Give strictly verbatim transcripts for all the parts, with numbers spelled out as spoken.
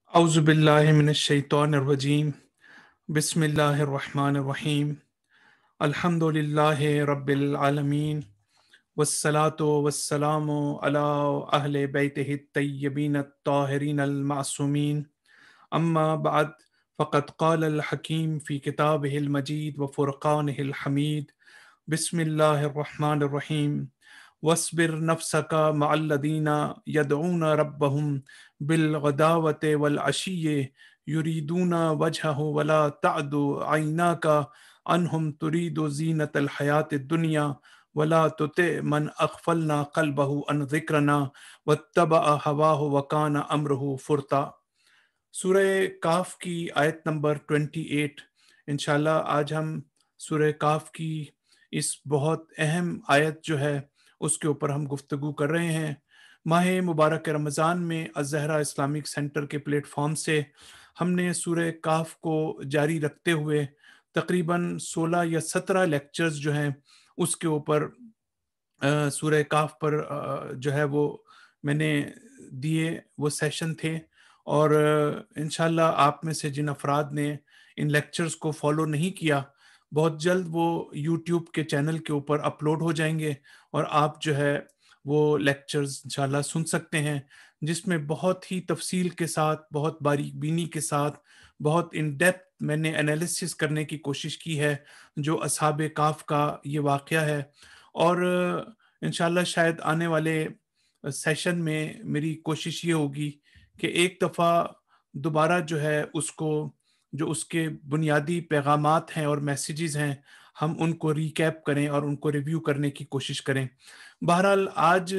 अऊज़ु बिल्लाहि मिनश शैतानिर रजीम। बिस्मिल्लाहिर रहमानिर रहीम। अल्हम्दुलिल्लाहि रब्बिल आलमीन। वस्सलातु वस्सलामु अला अहले बैतिहि तय्यबीन अत्ताहिरीन अल मासूमीन। अम्मा बाद फ़क़द क़ालल हकीम फ़ी किताबिहिल मजीद व फ़ुरक़ानिहिल हमीद। बिस्मिल्लाहिर रहमानिर रहीम। वस्बिर नफ्सका मअल्लज़ीना यदऊना रब्बहुम बिलगदावति वल अशिय्यि युरीदूना वजहहु वला तअदु ऐनाका अन्हुम तुरीदु ज़ीनतल हयातिद दुनिया वला तुति मन अग़फ़लना क़ल्बहु अन ज़िक्रना वत्तबअ हवाहु वकान अम्रुहु फ़ुरता। सूरह काफ की आयत नंबर अट्ठाईस। इंशाल्लाह आज हम सूरह काफ की इस बहुत अहम आयत जो है उसके ऊपर हम गुफ्तगू कर रहे हैं। माह मुबारक रमज़ान में अज़हरा इस्लामिक सेंटर के प्लेटफॉर्म से हमने सूरह काफ को जारी रखते हुए तकरीबन सोलह या सत्रह लेक्चर्स जो हैं उसके ऊपर अ, सूरह काफ पर अ, जो है वो मैंने दिए, वो सेशन थे। और अ, इंशाल्लाह आप में से जिन अफराद ने इन लेक्चर्स को फॉलो नहीं किया, बहुत जल्द वो यूट्यूब के चैनल के ऊपर अपलोड हो जाएंगे और आप जो है वो लेक्चर्स इंशाल्लाह सुन सकते हैं, जिसमें बहुत ही तफसील के साथ, बहुत बारीक बीनी के साथ, बहुत इन डेप्थ मैंने एनालिसिस करने की कोशिश की है जो असहाबे काफ का ये वाक़या है। और अ, इंशाल्लाह शायद आने वाले सेशन में मेरी कोशिश ये होगी कि एक दफ़ा दोबारा जो है उसको, जो उसके बुनियादी पैगामात हैं और मैसेजेस हैं, हम उनको रिकैप करें और उनको रिव्यू करने की कोशिश करें। बहरहाल आज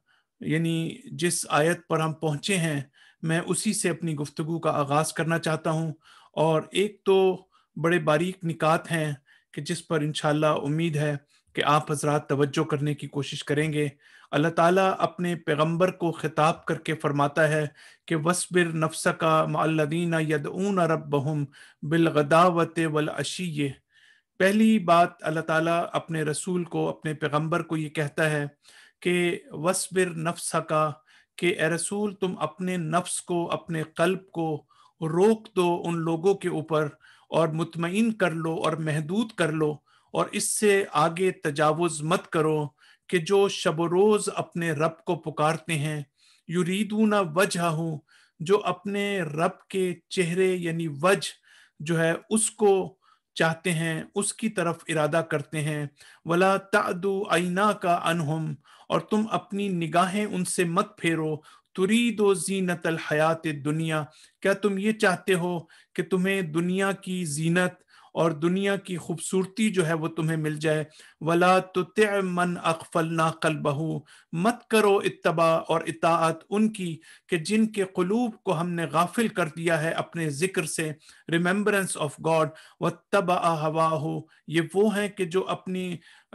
यानी जिस आयत पर हम पहुँचे हैं, मैं उसी से अपनी गुफ्तगू का आगाज़ करना चाहता हूँ। और एक तो बड़े बारीक निकात हैं कि जिस पर इंशाल्लाह उम्मीद है कि आप हज़रात तवज्जो करने की कोशिश करेंगे। अल्लाह ताला अपने पैगंबर को खिताब करके फरमाता है कि वस्बिर नफ्सका मअल्लज़ीना यदऊना रब्बहुम बिलगदावति वल अशिय्यि। पहली बात अल्लाह ताला अपने रसूल को, अपने पैगंबर को ये कहता है कि वस्बिर नफ्सका, कि ए रसूल तुम अपने नफ्स को, अपने कल्ब को रोक दो उन लोगों के ऊपर और मुतमईन कर लो और महदूद कर लो और इससे आगे तजावुज़ मत करो कि जो शब रोज़ अपने रब को पुकारते हैं, युरीदूना वजहहू, जो अपने रब के चेहरे यानी वजह जो है उसको चाहते हैं, उसकी तरफ इरादा करते हैं। वला तादु आईना का अनहुम, और तुम अपनी निगाहें उनसे मत फेरो। तुरीदो जीनतल हयात दुनिया, क्या तुम ये चाहते हो कि तुम्हें दुनिया की जीनत और दुनिया की खूबसूरती जो है वो तुम्हें मिल जाए। वला तुति मन अग़फ़लना क़ल्बहू, मत करो इत्तबा और इताअत उनकी कि जिनके क़ुलूब को हमने गाफिल कर दिया है अपने जिक्र से, रिमेम्बरेंस ऑफ गॉड। वत्तबअ हवाहू, ये वो हैं कि जो अपनी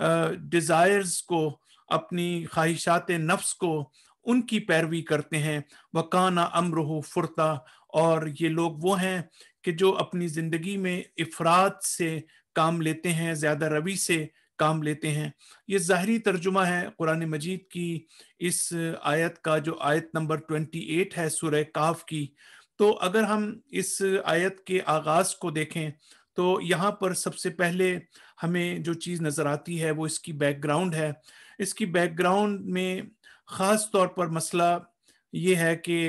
डिज़ायर्स को, अपनी ख्वाहिशात नफ्स को, उनकी पैरवी करते हैं। वकाना अम्रुहु फुरता, और ये लोग वो हैं कि जो अपनी ज़िंदगी में इफ़रात से काम लेते हैं, ज़्यादा रवि से काम लेते हैं। ये ज़ाहरी तर्जुमा है कुरान मजीद की इस आयत का, जो आयत नंबर अट्ठाईस है सूरह काफ की। तो अगर हम इस आयत के आगाज़ को देखें तो यहाँ पर सबसे पहले हमें जो चीज़ नज़र आती है वो इसकी बैकग्राउंड है। इसकी बैकग्राउंड में ख़ास तौर पर मसला ये है कि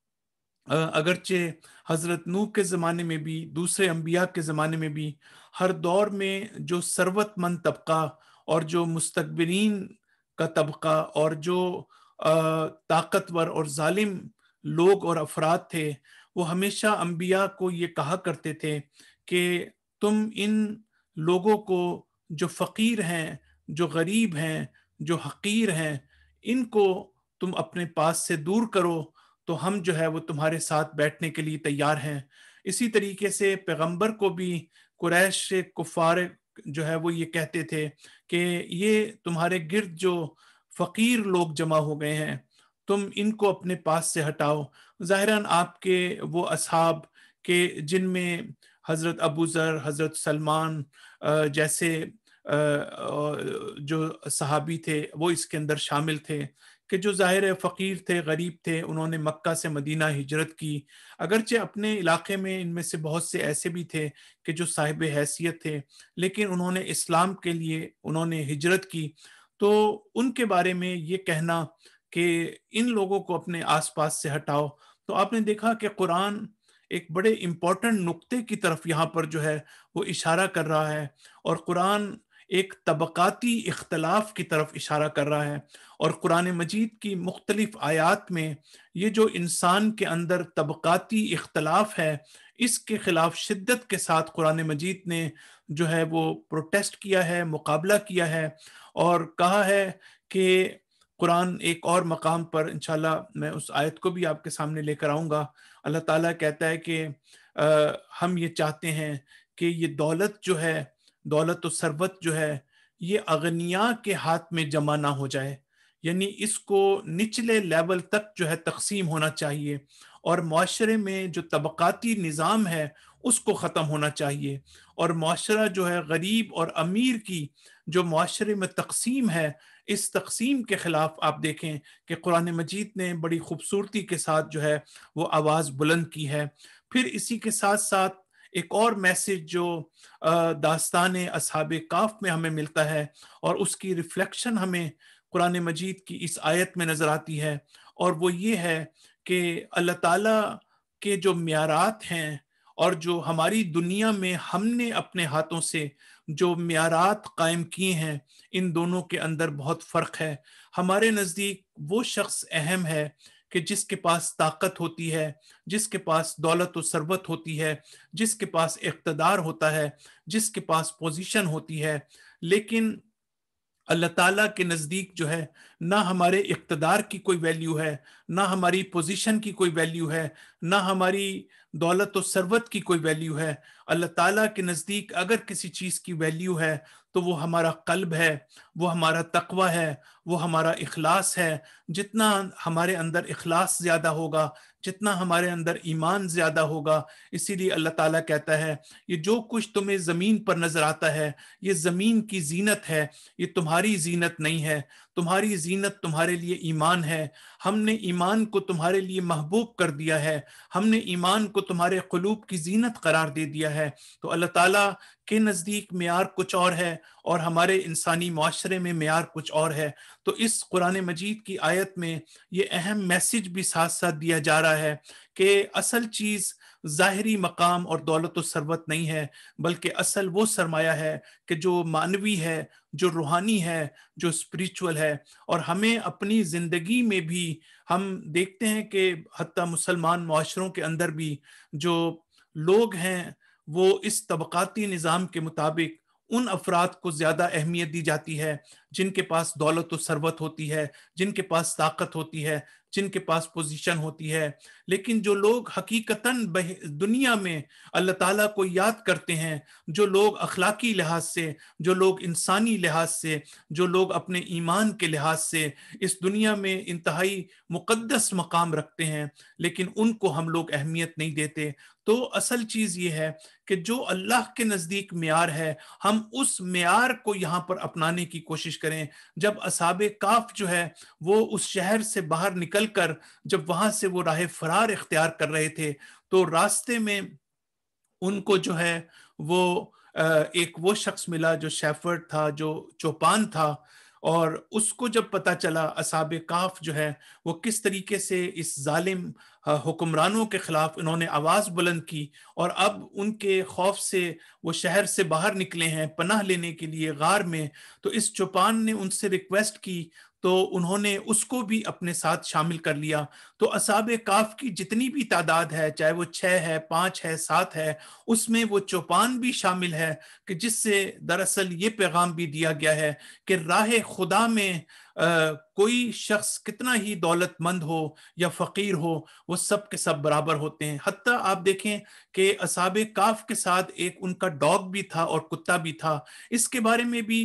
अ, अगरचे हज़रत नूह के ज़माने में भी, दूसरे अंबिया के ज़माने में भी, हर दौर में जो सरवतमंद तबका और जो मुस्तकबिरीन का तबका और जो अ, ताकतवर और जालिम लोग और अफराद थे, वो हमेशा अंबिया को ये कहा करते थे कि तुम इन लोगों को, जो फ़कीर हैं, जो गरीब हैं, जो हकीर हैं, इनको तुम अपने पास से दूर करो, तो हम जो है वो तुम्हारे साथ बैठने के लिए तैयार हैं। इसी तरीके से पैगंबर को भी कुरैश से कुफार जो है वो ये कहते थे कि ये तुम्हारे गिर्द जो फकीर लोग जमा हो गए हैं, तुम इनको अपने पास से हटाओ। ज़ाहिरन आपके वो असहाब के जिनमें हज़रत अबू ज़र, हज़रत सलमान अ, जैसे अ, अ, जो सहाबी थे वो इसके अंदर शामिल थे کہ جو ظاہر ہے فقیر تھے، غریب تھے، انہوں نے مکہ سے مدینہ ہجرت کی، اگرچہ اپنے علاقے میں ان میں سے بہت سے ایسے بھی تھے کہ جو صاحب حیثیت تھے، لیکن انہوں نے اسلام کے لیے انہوں نے ہجرت کی. تو ان کے بارے میں یہ کہنا کہ ان لوگوں کو اپنے آس پاس سے ہٹاؤ، تو آپ نے دیکھا کہ قرآن ایک بڑے امپورٹنٹ نقطے کی طرف یہاں پر جو ہے وہ اشارہ کر رہا ہے، اور قرآن ایک طبقاتی اختلاف کی طرف اشارہ کر رہا ہے. اور قرآن مجید کی مختلف آیات میں یہ جو انسان کے اندر طبقاتی اختلاف ہے، اس کے خلاف شدت کے ساتھ قرآن مجید نے جو ہے وہ پروٹیسٹ کیا ہے، مقابلہ کیا ہے، اور کہا ہے کہ قرآن ایک اور مقام پر انشاءاللہ میں اس آیت کو بھی آپ کے سامنے لے کر آؤں گا. اللہ تعالیٰ کہتا ہے کہ آ, ہم یہ چاہتے ہیں کہ یہ دولت جو ہے، دولت و ثروت جو ہے، یہ اغنیاء کے ہاتھ میں جمع نہ ہو جائے، یعنی اس کو نچلے لیول تک جو ہے تقسیم ہونا چاہیے، اور معاشرے میں جو طبقاتی نظام ہے اس کو ختم ہونا چاہیے، اور معاشرہ جو ہے غریب اور امیر کی جو معاشرے میں تقسیم ہے، اس تقسیم کے خلاف آپ دیکھیں کہ قرآن مجید نے بڑی خوبصورتی کے ساتھ جو ہے وہ آواز بلند کی ہے. پھر اسی کے ساتھ ساتھ ایک اور میسج جو داستان اصحاب کہف میں ہمیں ملتا ہے، اور اس کی ریفلیکشن ہمیں قرآن مجید کی اس آیت میں نظر آتی ہے، اور وہ یہ ہے کہ اللہ تعالیٰ کے جو معیارات ہیں، اور جو ہماری دنیا میں ہم نے اپنے ہاتھوں سے جو معیارات قائم کیے ہیں، ان دونوں کے اندر بہت فرق ہے. ہمارے نزدیک وہ شخص اہم ہے کہ جس کے پاس طاقت ہوتی ہے، جس کے پاس دولت و ثروت ہوتی ہے، جس کے پاس اقتدار ہوتا ہے، جس کے پاس پوزیشن ہوتی ہے. لیکن اللہ تعالیٰ کے نزدیک جو ہے نہ ہمارے اقتدار کی کوئی ویلیو ہے، نہ ہماری پوزیشن کی کوئی ویلیو ہے، نہ ہماری دولت و ثروت کی کوئی ویلیو ہے. اللہ تعالیٰ کے نزدیک اگر کسی چیز کی ویلیو ہے تو وہ ہمارا قلب ہے، وہ ہمارا تقوی ہے، وہ ہمارا اخلاص ہے. جتنا ہمارے اندر اخلاص زیادہ ہوگا، جتنا ہمارے اندر ایمان زیادہ ہوگا، اسی لیے اللہ تعالیٰ کہتا ہے یہ جو کچھ تمہیں زمین پر نظر آتا ہے یہ زمین کی زینت ہے، یہ تمہاری زینت نہیں ہے. تمہاری زینت تمہارے لیے ایمان ہے. ہم نے ایمان کو تمہارے لیے محبوب کر دیا ہے، ہم نے ایمان کو تمہارے قلوب کی زینت قرار دے دیا ہے. تو اللہ تعالیٰ کے نزدیک معیار کچھ اور ہے، اور ہمارے انسانی معاشرے میں معیار کچھ اور ہے. تو اس قرآن مجید کی آیت میں یہ اہم میسج بھی ساتھ ساتھ دیا جا رہا ہے کہ اصل چیز ظاہری مقام اور دولت و ثروت نہیں ہے، بلکہ اصل وہ سرمایہ ہے کہ جو معنوی ہے، جو روحانی ہے، جو اسپریچول ہے. اور ہمیں اپنی زندگی میں بھی ہم دیکھتے ہیں کہ حتیٰ مسلمان معاشروں کے اندر بھی جو لوگ ہیں وہ اس طبقاتی نظام کے مطابق ان افراد کو زیادہ اہمیت دی جاتی ہے جن کے پاس دولت و ثروت ہوتی ہے، جن کے پاس طاقت ہوتی ہے، جن کے پاس پوزیشن ہوتی ہے. لیکن جو لوگ حقیقتاً دنیا میں اللہ تعالیٰ کو یاد کرتے ہیں، جو لوگ اخلاقی لحاظ سے، جو لوگ انسانی لحاظ سے، جو لوگ اپنے ایمان کے لحاظ سے اس دنیا میں انتہائی مقدس مقام رکھتے ہیں، لیکن ان کو ہم لوگ اہمیت نہیں دیتے. تو اصل چیز یہ ہے کہ جو اللہ کے نزدیک معیار ہے ہم اس معیار کو یہاں پر اپنانے کی کوشش کریں. جب اصحاب کہف جو ہے وہ اس شہر سے باہر نکل کر جب وہاں سے وہ راہ فرار اختیار کر رہے تھے، تو راستے میں ان کو جو ہے وہ ایک وہ شخص ملا جو شیفرڈ تھا، جو چوپان تھا، اور اس کو جب پتا چلا اصحاب کہف جو ہے وہ کس طریقے سے اس ظالم حکمرانوں کے خلاف انہوں نے آواز بلند کی، اور اب ان کے خوف سے وہ شہر سے باہر نکلے ہیں پناہ لینے کے لیے غار میں، تو اس چوپان نے ان سے ریکویسٹ کی تو انہوں نے اس کو بھی اپنے ساتھ شامل کر لیا. تو اصحاب کہف کی جتنی بھی تعداد ہے، چاہے وہ چھ ہے، پانچ ہے، سات ہے، اس میں وہ چوپان بھی شامل ہے کہ جس سے دراصل یہ پیغام بھی دیا گیا ہے کہ راہ خدا میں آ, کوئی شخص کتنا ہی دولت مند ہو یا فقیر ہو، وہ سب کے سب برابر ہوتے ہیں. حتیٰ آپ دیکھیں کہ اصحاب کہف کے ساتھ ایک ان کا ڈاگ بھی تھا اور کتا بھی تھا. اس کے بارے میں بھی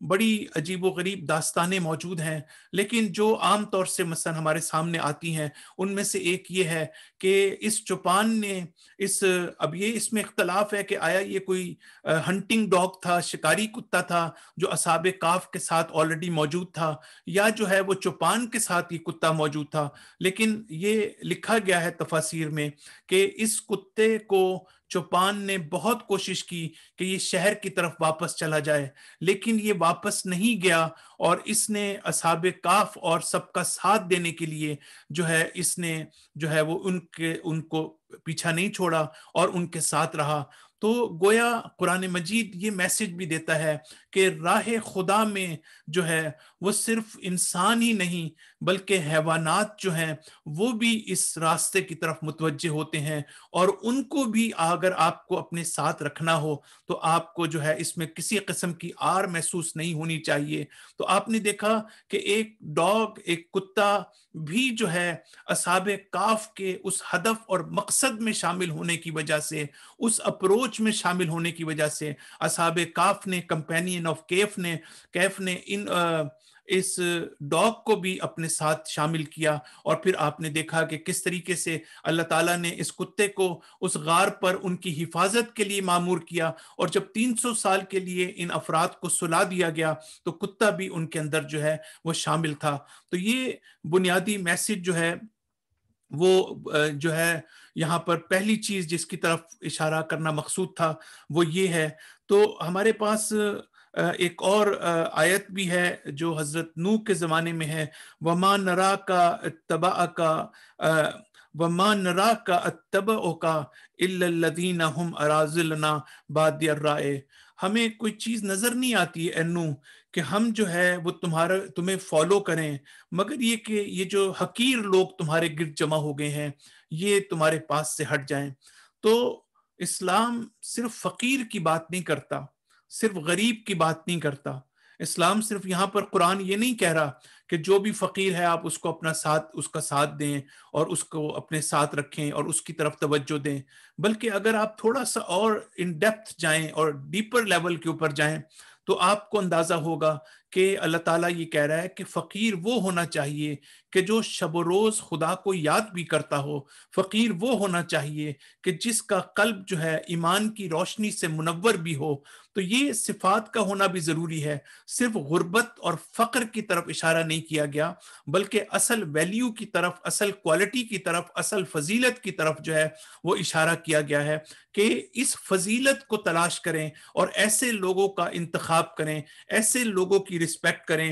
بڑی عجیب و غریب داستانیں موجود ہیں، لیکن جو عام طور سے مثلا ہمارے سامنے آتی ہیں ان میں سے ایک یہ ہے کہ اس چوپان نے اس اب یہ اس میں اختلاف ہے کہ آیا یہ کوئی ہنٹنگ ڈاگ تھا، شکاری کتا تھا جو اصحاب کاف کے ساتھ آلریڈی موجود تھا، یا جو ہے وہ چوپان کے ساتھ یہ کتا موجود تھا. لیکن یہ لکھا گیا ہے تفاسیر میں کہ اس کتے کو چوپان نے بہت کوشش کی کہ یہ شہر کی طرف واپس چلا جائے، لیکن یہ واپس نہیں گیا، اور اس نے اصحاب کاف اور سب کا ساتھ دینے کے لیے جو ہے اس نے جو ہے وہ ان کے ان کو پیچھا نہیں چھوڑا اور ان کے ساتھ رہا. تو گویا قرآن مجید یہ میسج بھی دیتا ہے کہ راہ خدا میں جو ہے وہ صرف انسان ہی نہیں بلکہ حیوانات جو ہیں وہ بھی اس راستے کی طرف متوجہ ہوتے ہیں، اور ان کو بھی اگر آپ کو اپنے ساتھ رکھنا ہو تو آپ کو جو ہے اس میں کسی قسم کی آر محسوس نہیں ہونی چاہیے. تو آپ نے دیکھا کہ ایک ڈاگ، ایک کتا بھی جو ہے اصحاب کاف کے اس ہدف اور مقصد میں شامل ہونے کی وجہ سے، اس اپروچ میں شامل ہونے کی وجہ سے اصحاب کاف نے، کمپینین آف کیف نے کیف نے ان اس ڈاگ کو بھی اپنے ساتھ شامل کیا. اور پھر آپ نے دیکھا کہ کس طریقے سے اللہ تعالیٰ نے اس کتے کو اس غار پر ان کی حفاظت کے لیے معمور کیا، اور جب تین سو سال کے لیے ان افراد کو سلا دیا گیا تو کتا بھی ان کے اندر جو ہے وہ شامل تھا. تو یہ بنیادی میسج جو ہے وہ جو ہے یہاں پر پہلی چیز جس کی طرف اشارہ کرنا مقصود تھا وہ یہ ہے. تو ہمارے پاس ایک اور آیت بھی ہے جو حضرت نوح کے زمانے میں ہے، وَمَا نَرَاكَ اتَّبَعَكَ وَمَا نَرَاكَ اتَّبَعُكَ إِلَّا الَّذِينَ هُمْ أَرَاذِلُنَا بَادِيَ الرَّأْيِ. ہمیں کوئی چیز نظر نہیں آتی ہے اے نوح کہ ہم جو ہے وہ تمہارا تمہیں فالو کریں، مگر یہ کہ یہ جو حقیر لوگ تمہارے گرد جمع ہو گئے ہیں یہ تمہارے پاس سے ہٹ جائیں. تو اسلام صرف فقیر کی بات نہیں کرتا، صرف غریب کی بات نہیں کرتا. اسلام صرف یہاں پر قرآن یہ نہیں کہہ رہا کہ جو بھی فقیر ہے آپ اس کو اپنا ساتھ اس کا ساتھ دیں اور اس کو اپنے ساتھ رکھیں اور اس کی طرف توجہ دیں، بلکہ اگر آپ تھوڑا سا اور ان ڈیپتھ جائیں اور ڈیپر لیول کے اوپر جائیں تو آپ کو اندازہ ہوگا کہ اللہ تعالیٰ یہ کہہ رہا ہے کہ فقیر وہ ہونا چاہیے کہ جو شب و روز خدا کو یاد بھی کرتا ہو. فقیر وہ ہونا چاہیے کہ جس کا قلب جو ہے ایمان کی روشنی سے منور بھی ہو. تو یہ صفات کا ہونا بھی ضروری ہے. صرف غربت اور فقر کی طرف اشارہ نہیں کیا گیا بلکہ اصل ویلیو کی طرف، اصل کوالٹی کی طرف، اصل فضیلت کی طرف جو ہے وہ اشارہ کیا گیا ہے کہ اس فضیلت کو تلاش کریں اور ایسے لوگوں کا انتخاب کریں، ایسے لوگوں کی رسپیکٹ کریں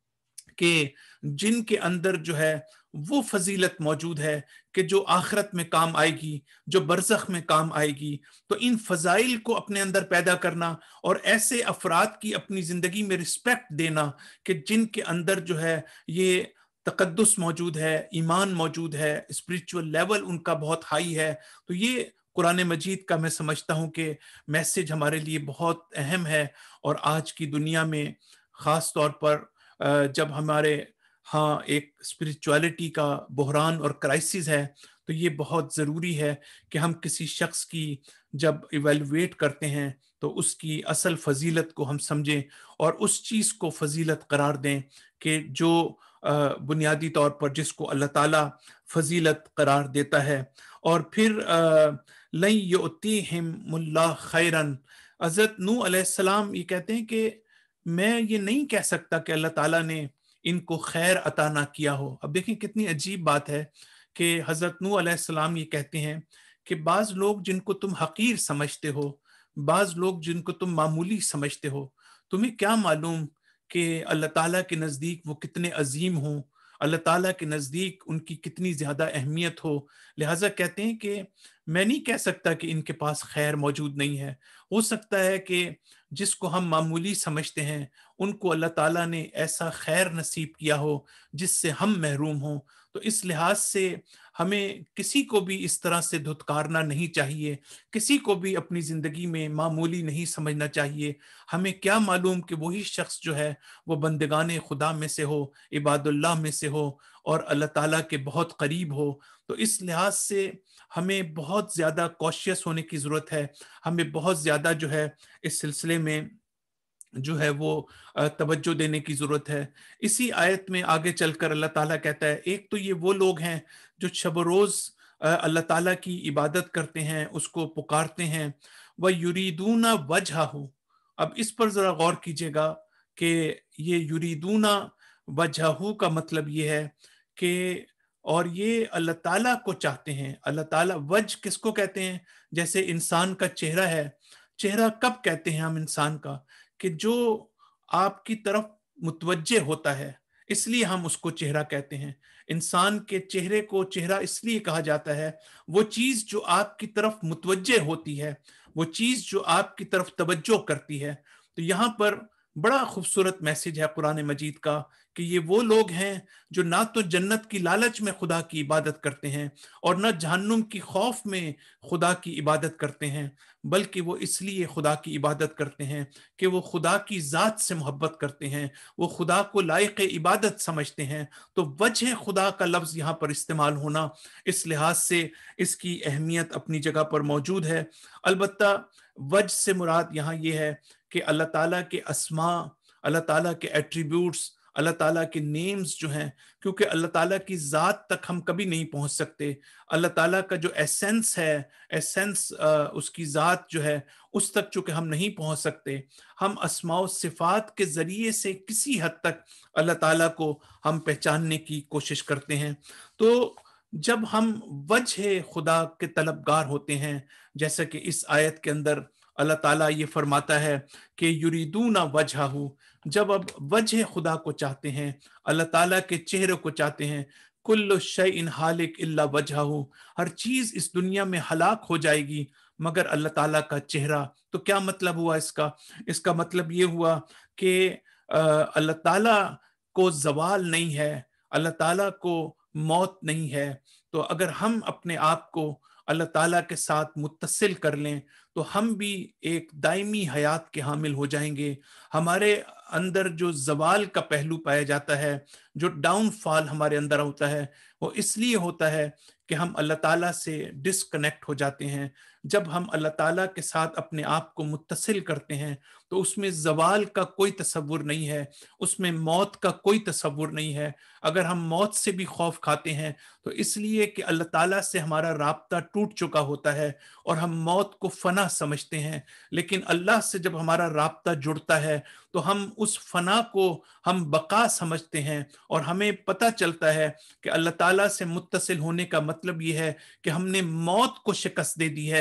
کہ جن کے اندر جو ہے وہ فضیلت موجود ہے کہ جو آخرت میں کام آئے گی، جو برزخ میں کام آئے گی. تو ان فضائل کو اپنے اندر پیدا کرنا اور ایسے افراد کی اپنی زندگی میں رسپیکٹ دینا کہ جن کے اندر جو ہے یہ تقدس موجود ہے، ایمان موجود ہے، اسپریچول لیول ان کا بہت ہائی ہے. تو یہ قرآن مجید کا میں سمجھتا ہوں کہ میسج ہمارے لیے بہت اہم ہے، اور آج کی دنیا میں خاص طور پر جب ہمارے ہاں ایک اسپریچولیٹی کا بحران اور کرائسس ہے تو یہ بہت ضروری ہے کہ ہم کسی شخص کی جب ایویلویٹ کرتے ہیں تو اس کی اصل فضیلت کو ہم سمجھیں اور اس چیز کو فضیلت قرار دیں کہ جو بنیادی طور پر جس کو اللہ تعالیٰ فضیلت قرار دیتا ہے. اور پھر لَن یؤتیہم اللہ خیراً، حضرت نوح علیہ السلام یہ کہتے ہیں کہ میں یہ نہیں کہہ سکتا کہ اللہ تعالیٰ نے ان کو خیر عطا نہ کیا ہو. اب دیکھیں کتنی عجیب بات ہے کہ حضرت نوح علیہ السلام یہ کہتے ہیں کہ بعض لوگ جن کو تم حقیر سمجھتے ہو، بعض لوگ جن کو تم معمولی سمجھتے ہو، تمہیں کیا معلوم کہ اللہ تعالیٰ کے نزدیک وہ کتنے عظیم ہوں، اللہ تعالیٰ کے نزدیک ان کی کتنی زیادہ اہمیت ہو. لہٰذا کہتے ہیں کہ میں نہیں کہہ سکتا کہ ان کے پاس خیر موجود نہیں ہے. ہو سکتا ہے کہ جس کو ہم معمولی سمجھتے ہیں ان کو اللہ تعالیٰ نے ایسا خیر نصیب کیا ہو جس سے ہم محروم ہوں. تو اس لحاظ سے ہمیں کسی کو بھی اس طرح سے دھتکارنا نہیں چاہیے، کسی کو بھی اپنی زندگی میں معمولی نہیں سمجھنا چاہیے. ہمیں کیا معلوم کہ وہی شخص جو ہے وہ بندگان خدا میں سے ہو، عباد اللہ میں سے ہو اور اللہ تعالیٰ کے بہت قریب ہو. تو اس لحاظ سے ہمیں بہت زیادہ کوشیس ہونے کی ضرورت ہے. ہمیں بہت زیادہ جو ہے اس سلسلے میں जो है वो तवज्जो देने की ज़रूरत है। इसी आयत में आगे चलकर अल्लाह ताला कहता है, एक तो ये वो लोग हैं जो शब रोज़ अल्लाह ताला की इबादत करते हैं, उसको पुकारते हैं, व युरीदूना वजहहू। अब इस पर ज़रा गौर कीजिएगा कि ये युरीदूना वजहहू का मतलब ये है कि और ये अल्लाह ताला को चाहते हैं। अल्लाह ताला वज किसको कहते हैं? जैसे इंसान का चेहरा है, चेहरा कब कहते हैं हम इंसान का? कि जो आपकी तरफ मुतवज्जे होता है, इसलिए हम उसको चेहरा कहते हैं। इंसान के चेहरे को चेहरा इसलिए कहा जाता है, वो चीज जो आपकी तरफ मुतवज्जे होती है, वो चीज जो आपकी तरफ तवज्जो करती है। तो यहाँ पर बड़ा खूबसूरत मैसेज है कुरान मजीद का कि ये वो लोग हैं जो ना तो जन्नत की लालच में खुदा की इबादत करते हैं और न जहन्नुम की खौफ में खुदा की इबादत करते हैं, बल्कि वो इसलिए खुदा की इबादत करते हैं कि वो खुदा की ज़ात से मोहब्बत करते हैं, वो खुदा को लायक इबादत समझते हैं। तो वजह खुदा का लफ्ज़ यहाँ पर इस्तेमाल होना, इस लिहाज से इसकी अहमियत अपनी जगह पर मौजूद है। अलबत्ता वजह से मुराद यहाँ ये है कि अल्लाह ताला के अस्मा, अल्लाह ताला के एट्रीब्यूट्स, अल्लाह ताला के नेम्स जो हैं, क्योंकि अल्लाह ताला की ज़ात तक हम कभी नहीं पहुंच सकते। अल्लाह ताला का जो एसेंस है, एसेंस उसकी ज़ात जो है, उस तक चूंकि हम नहीं पहुंच सकते, हम अस्मा व सिफात के ज़रिए से किसी हद तक अल्लाह ताला को हम पहचानने की कोशिश करते हैं। तो जब हम वजह खुदा के तलबगार होते हैं, जैसा कि इस आयत के अंदर अल्लाह ताला ये फरमाता है कि युरीदूना वजहहू, जब अब वजह खुदा को चाहते हैं, अल्लाह ताला के चेहरे को चाहते हैं, कुल्लु शैइन हालिक इल्ला वजहहू, हर चीज इस दुनिया में हलाक हो जाएगी मगर अल्लाह ताला का चेहरा। तो क्या मतलब हुआ इसका? इसका मतलब ये हुआ कि अल्लाह ताला को जवाल नहीं है, अल्लाह ताला को मौत नहीं है। तो अगर हम अपने आप को अल्लाह ताला के साथ मुत्तसिल कर लें तो हम भी एक दायमी हयात के हामिल हो जाएंगे। हमारे अंदर जो जवाल का पहलू पाया जाता है, जो डाउनफॉल हमारे अंदर होता है, वो इसलिए होता है कि हम अल्लाह ताला से डिस्कनेक्ट हो जाते हैं। जब हम अल्लाह ताला के साथ अपने आप को मुत्तसिल करते हैं तो उसमें जवाल का कोई तसव्वुर नहीं है, उसमें मौत का कोई तसव्वुर नहीं है। अगर हम मौत से भी खौफ खाते हैं तो इसलिए कि अल्लाह ताला से हमारा राब्ता टूट चुका होता है और हम मौत को फना समझते हैं। लेकिन अल्लाह से जब हमारा राब्ता जुड़ता है तो हम उस फना को हम बका समझते हैं और हमें पता चलता है कि अल्लाह ताला से मुत्तसिल होने का मतलब ये है कि हमने मौत को शिकस्त दे दी है,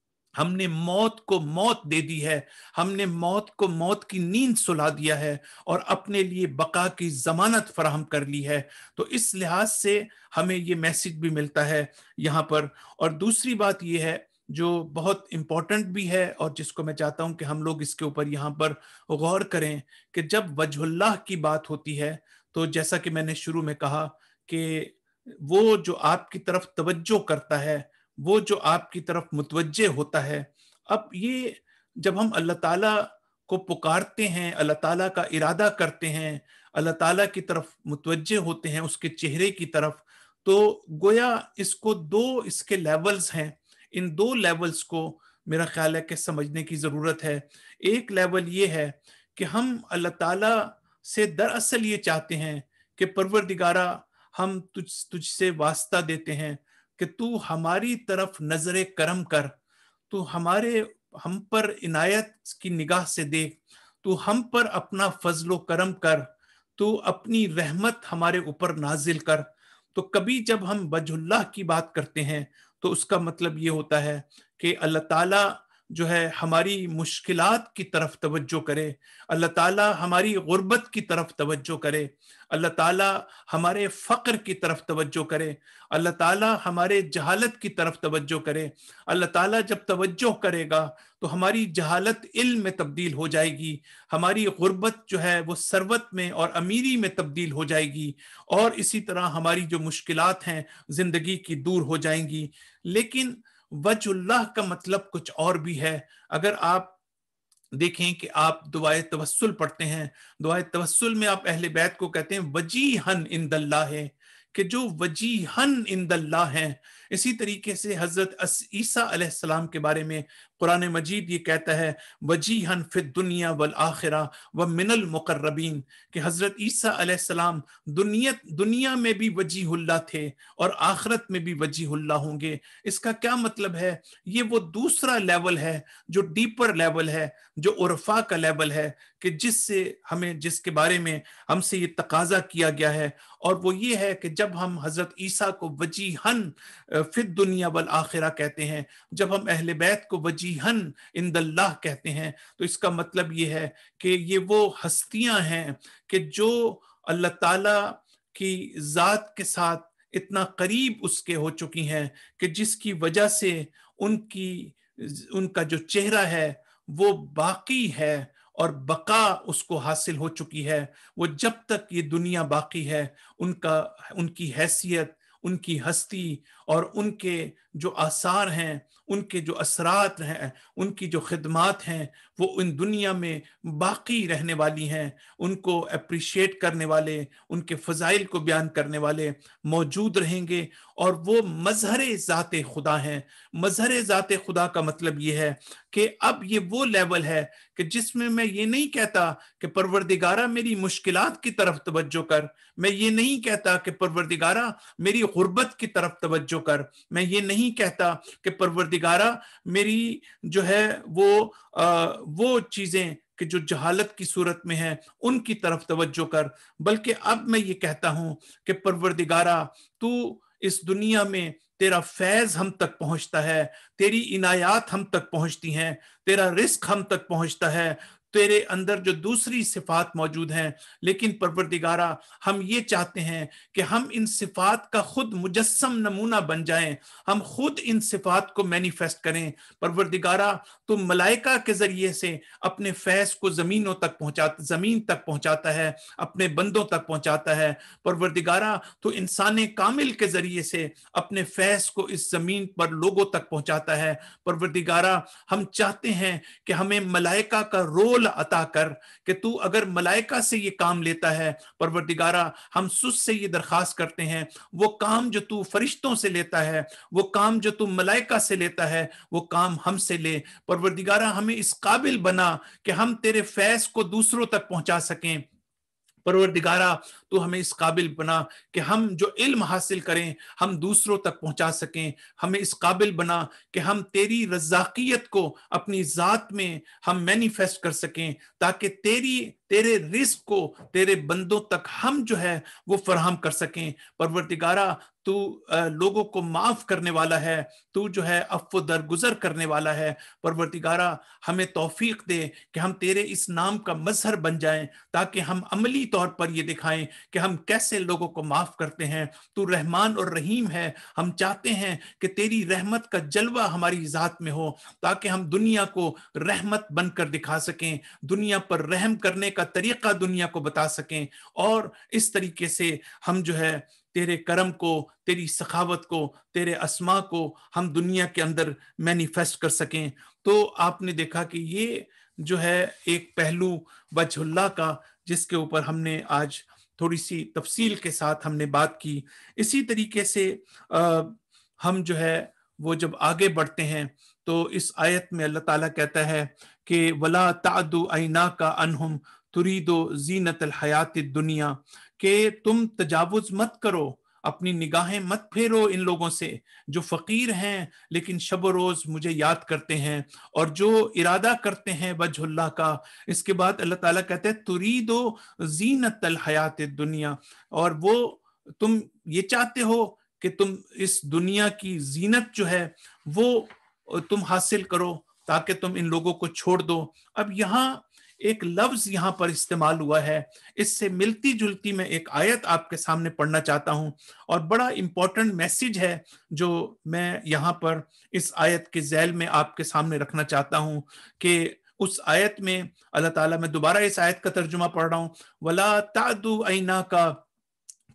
हमने मौत को मौत दे दी है, हमने मौत को मौत की नींद सुला दिया है और अपने लिए बका की जमानत फराहम कर ली है। तो इस लिहाज से हमें ये मैसेज भी मिलता है यहाँ पर। और दूसरी बात ये है जो बहुत इंपॉर्टेंट भी है और जिसको मैं चाहता हूं कि हम लोग इसके ऊपर यहाँ पर गौर करें कि जब वजहुल्लाह की बात होती है तो जैसा कि मैंने शुरू में कहा कि वो जो आपकी तरफ तवज्जो करता है, वो जो आपकी तरफ मुतवज्जे होता है। अब ये जब हम अल्लाह ताला को पुकारते हैं, अल्लाह ताला का इरादा करते हैं, अल्लाह ताला की तरफ मुतवज्जे होते हैं, उसके चेहरे की तरफ, तो गोया इसको दो इसके लेवल्स हैं। इन दो लेवल्स को मेरा ख्याल है कि समझने की जरूरत है। एक लेवल ये है कि हम अल्लाह ताला से दरअसल ये चाहते हैं कि परवरदिगारा, हम तुझ तुझसे वास्ता देते हैं कि तू हमारी तरफ नजर करम कर, तू हमारे हम पर इनायत की निगाह से देख, तू हम पर अपना फजलो करम कर, तू अपनी रहमत हमारे ऊपर नाजिल कर। तो कभी जब हम वजहुल्लाह की बात करते हैं तो उसका मतलब ये होता है कि अल्लाह ताला जो है हमारी मुश्किलात की तरफ तवज्जो करे, अल्लाह ताला हमारी गुर्बत की तरफ तवज्जो करे, अल्लाह ताला हमारे फ़क्र की तरफ तवज्जो करे, अल्लाह ताला हमारे जहालत की तरफ तवज्जो करे। अल्लाह ताला जब तवज्जो करेगा तो हमारी जहालत इल्म में तब्दील हो जाएगी, हमारी गुर्बत जो है वो सरवत में और अमीरी में तब्दील हो जाएगी, और इसी तरह हमारी जो मुश्किलात हैं जिंदगी की दूर हो जाएंगी। लेकिन वजहुल्लाह का मतलब कुछ और भी है। अगर आप देखें कि आप दुआए तवस्सुल पढ़ते हैं, दुआए तवस्सुल में आप अहले बैत को कहते हैं वजीहन इंदल्लाह है, कि जो वजीहन इंदल्लाह हैं। इसी तरीके से हजरत ईसा अलैहिस्सलाम के बारे में قرآن مجید یہ کہتا ہے وجیہن فی الدنیا والآخرہ ومن المقربین، کہ حضرت عیسیٰ علیہ السلام دنیا دنیا میں بھی وجیہ اللہ تھے اور آخرت میں بھی وجیہ اللہ ہوں گے۔ اس کا کیا مطلب ہے؟ یہ وہ دوسرا لیول ہے جو ڈیپر لیول ہے، جو عرفا کا لیول ہے، کہ جس سے ہمیں جس کے بارے میں ہم سے یہ تقاضا کیا گیا ہے، اور وہ یہ ہے کہ جب ہم حضرت عیسیٰ کو وجیہن فی الدنیا والآخرہ کہتے ہیں، جب ہم اہل بیت کو وجیہن عند اللہ کہتے ہیں، تو اس کا مطلب یہ ہے کہ یہ وہ ہستیاں ہیں کہ جو اللہ تعالی کی ذات کے ساتھ اتنا قریب اس کے ہو چکی ہیں کہ جس کی وجہ سے ان کی ان کا جو چہرہ ہے وہ باقی ہے اور بقا اس کو حاصل ہو چکی ہے۔ وہ جب تک یہ دنیا باقی ہے ان کا ان کی حیثیت، ان کی ہستی اور ان کے جو آثار ہیں، ان کے جو اثرات ہیں، ان کی جو خدمات ہیں، وہ ان دنیا میں باقی رہنے والی ہیں۔ ان کو اپریشیٹ کرنے والے، ان کے فضائل کو بیان کرنے والے موجود رہیں گے، اور وہ مظہر ذات خدا ہیں۔ مظہر ذات خدا کا مطلب یہ ہے کہ اب یہ وہ لیول ہے کہ جس میں میں یہ نہیں کہتا کہ پروردگارہ میری مشکلات کی طرف توجہ کر، میں یہ نہیں کہتا کہ پروردگارہ میری غربت کی طرف توجہ کر، میں یہ نہیں کہتا کہ پروردگارہ میری جو ہے وہ آ, وہ چیزیں کہ جو جہالت کی صورت میں ہیں ان کی طرف توجہ کر، بلکہ اب میں یہ کہتا ہوں کہ پروردگارہ تو اس دنیا میں تیرا فیض ہم تک پہنچتا ہے، تیری عنایات ہم تک پہنچتی ہیں، تیرا رزق ہم تک پہنچتا ہے، تیرے اندر جو دوسری صفات موجود ہیں، لیکن پروردگارہ ہم یہ چاہتے ہیں کہ ہم ان صفات کا خود مجسم نمونہ بن جائیں، ہم خود ان صفات کو مینیفیسٹ کریں۔ پروردگارہ تو ملائکہ کے ذریعے سے اپنے فیض کو زمینوں تک پہنچاتا زمین تک پہنچاتا ہے، اپنے بندوں تک پہنچاتا ہے۔ پروردگارہ تو انسان کامل کے ذریعے سے اپنے فیض کو اس زمین پر لوگوں تک پہنچاتا ہے۔ پروردگارہ ہم چاہتے ہیں کہ ہمیں ملائکہ کا رول عطا کر، کہ تو اگر ملائکہ سے یہ کام لیتا ہے پروردگارہ ہم سس سے یہ درخواست کرتے ہیں وہ کام جو تو فرشتوں سے لیتا ہے، وہ کام جو تو ملائکہ سے لیتا ہے، وہ کام ہم سے لے۔ پروردگارہ ہمیں اس قابل بنا کہ ہم تیرے فیض کو دوسروں تک پہنچا سکیں۔ پروردگارہ تو ہمیں اس قابل بنا کہ ہم جو علم حاصل کریں ہم دوسروں تک پہنچا سکیں، ہمیں اس قابل بنا کہ ہم تیری رزاقیت کو اپنی ذات میں ہم مینیفیسٹ کر سکیں، تاکہ تیری تیرے رزق کو تیرے بندوں تک ہم جو ہے وہ فراہم کر سکیں۔ پروردگارہ تو لوگوں کو معاف کرنے والا ہے، تو جو ہے عفو درگزر کرنے والا ہے۔ پروردگارہ ہمیں توفیق دے کہ ہم تیرے اس نام کا مظہر بن جائیں، تاکہ ہم عملی طور پر یہ دکھائیں کہ ہم کیسے لوگوں کو معاف کرتے ہیں۔ تو رحمان اور رحیم ہے، ہم چاہتے ہیں کہ تیری رحمت کا جلوہ ہماری ذات میں ہو، تاکہ ہم دنیا کو رحمت بن کر دکھا سکیں، دنیا پر رحم کرنے کا طریقہ دنیا کو بتا سکیں، اور اس طریقے سے ہم جو ہے تیرے کرم کو، تیری سخاوت کو، تیرے اسما کو ہم دنیا کے اندر مینیفیسٹ کر سکیں۔ تو آپ نے دیکھا کہ یہ جو ہے ایک پہلو وجہ اللہ کا، جس کے اوپر ہم نے آج تھوڑی سی تفصیل کے ساتھ ہم نے بات کی۔ اسی طریقے سے ہم جو ہے وہ جب آگے بڑھتے ہیں تو اس آیت میں اللہ تعالیٰ کہتا ہے کہ وَلَا تَعْدُ عَيْنَاكَ عَنْهُمْ تُرِيدُ زِينَةَ الْحَيَاةِ الدُّنْيَا، کہ تم تجاوز مت کرو، اپنی نگاہیں مت پھیرو ان لوگوں سے جو فقیر ہیں لیکن شب و روز مجھے یاد کرتے ہیں اور جو ارادہ کرتے ہیں وجہ اللہ کا۔ اس کے بعد اللہ تعالیٰ کہتے ہیں تُرِيدُ زِينَةَ الْحَيَاةِ الدُّنْيَا، اور وہ تم یہ چاہتے ہو کہ تم اس دنیا کی زینت جو ہے وہ تم حاصل کرو تاکہ تم ان لوگوں کو چھوڑ دو۔ اب یہاں ایک لفظ یہاں پر استعمال ہوا ہے، اس سے ملتی جلتی میں ایک آیت آپ کے سامنے پڑھنا چاہتا ہوں، اور بڑا امپورٹنٹ میسیج ہے جو میں یہاں پر اس آیت کے ذیل میں آپ کے سامنے رکھنا چاہتا ہوں، کہ اس آیت میں اللہ تعالیٰ، میں دوبارہ اس آیت کا ترجمہ پڑھ رہا ہوں، وَلَا تَعْدُ عَيْنَاكَ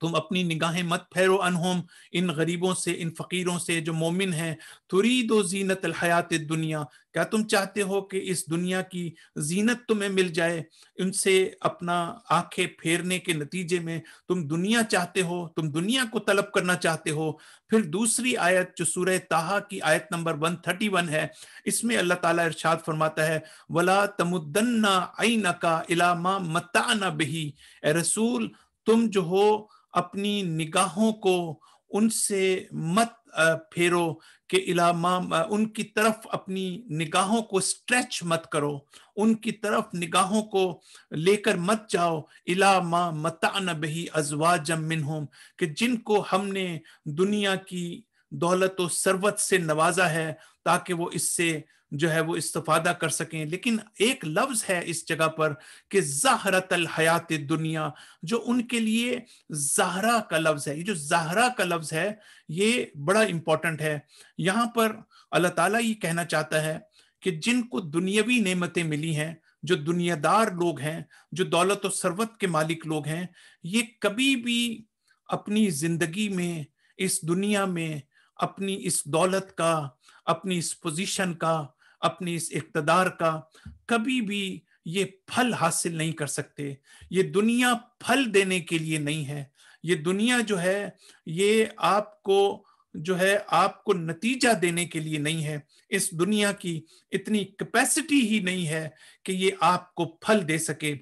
تم اپنی نگاہیں مت پھیرو انہم ان غریبوں سے، ان فقیروں سے جو مومن ہیں، تریدو زینت الحیات الدنیا، کیا تم چاہتے ہو کہ اس دنیا کی زینت تمہیں مل جائے؟ ان سے اپنا آنکھیں پھیرنے کے نتیجے میں تم دنیا چاہتے ہو، تم دنیا کو طلب کرنا چاہتے ہو۔ پھر دوسری آیت جو سورہ طٰہٰ کی آیت نمبر ایک سو اکتیس ہے، اس میں اللہ تعالیٰ ارشاد فرماتا ہے وَلَا تَمُدَّنَّ عَيْنَكَ إِلَىٰ مَا مَتَّعْنَا بِهِ، اے رسول تم جو ہو اپنی نگاہوں کو ان سے مت پھیرو کہ علامہ ان کی طرف اپنی نگاہوں کو سٹریچ مت کرو، ان کی طرف نگاہوں کو لے کر مت جاؤ علامہ متعنا بہی ازواجا منہم، کہ جن کو ہم نے دنیا کی دولت و ثروت سے نوازا ہے تاکہ وہ اس سے جو ہے وہ استفادہ کر سکیں۔ لیکن ایک لفظ ہے اس جگہ پر کہ زہرت الحیات الدنیا، جو ان کے لیے زہرا کا لفظ ہے۔ یہ جو زہرا کا لفظ ہے یہ بڑا امپورٹنٹ ہے۔ یہاں پر اللہ تعالیٰ یہ کہنا چاہتا ہے کہ جن کو دنیاوی نعمتیں ملی ہیں، جو دنیا دار لوگ ہیں، جو دولت و ثروت کے مالک لوگ ہیں، یہ کبھی بھی اپنی زندگی میں اس دنیا میں اپنی اس دولت کا، اپنی اس پوزیشن کا، اپنی اس اقتدار کا کبھی بھی یہ پھل حاصل نہیں کر سکتے۔ یہ دنیا پھل دینے کے لیے نہیں ہے، یہ دنیا جو ہے یہ آپ کو جو ہے آپ کو نتیجہ دینے کے لیے نہیں ہے۔ اس دنیا کی اتنی کیپیسٹی ہی نہیں ہے کہ یہ آپ کو پھل دے سکے۔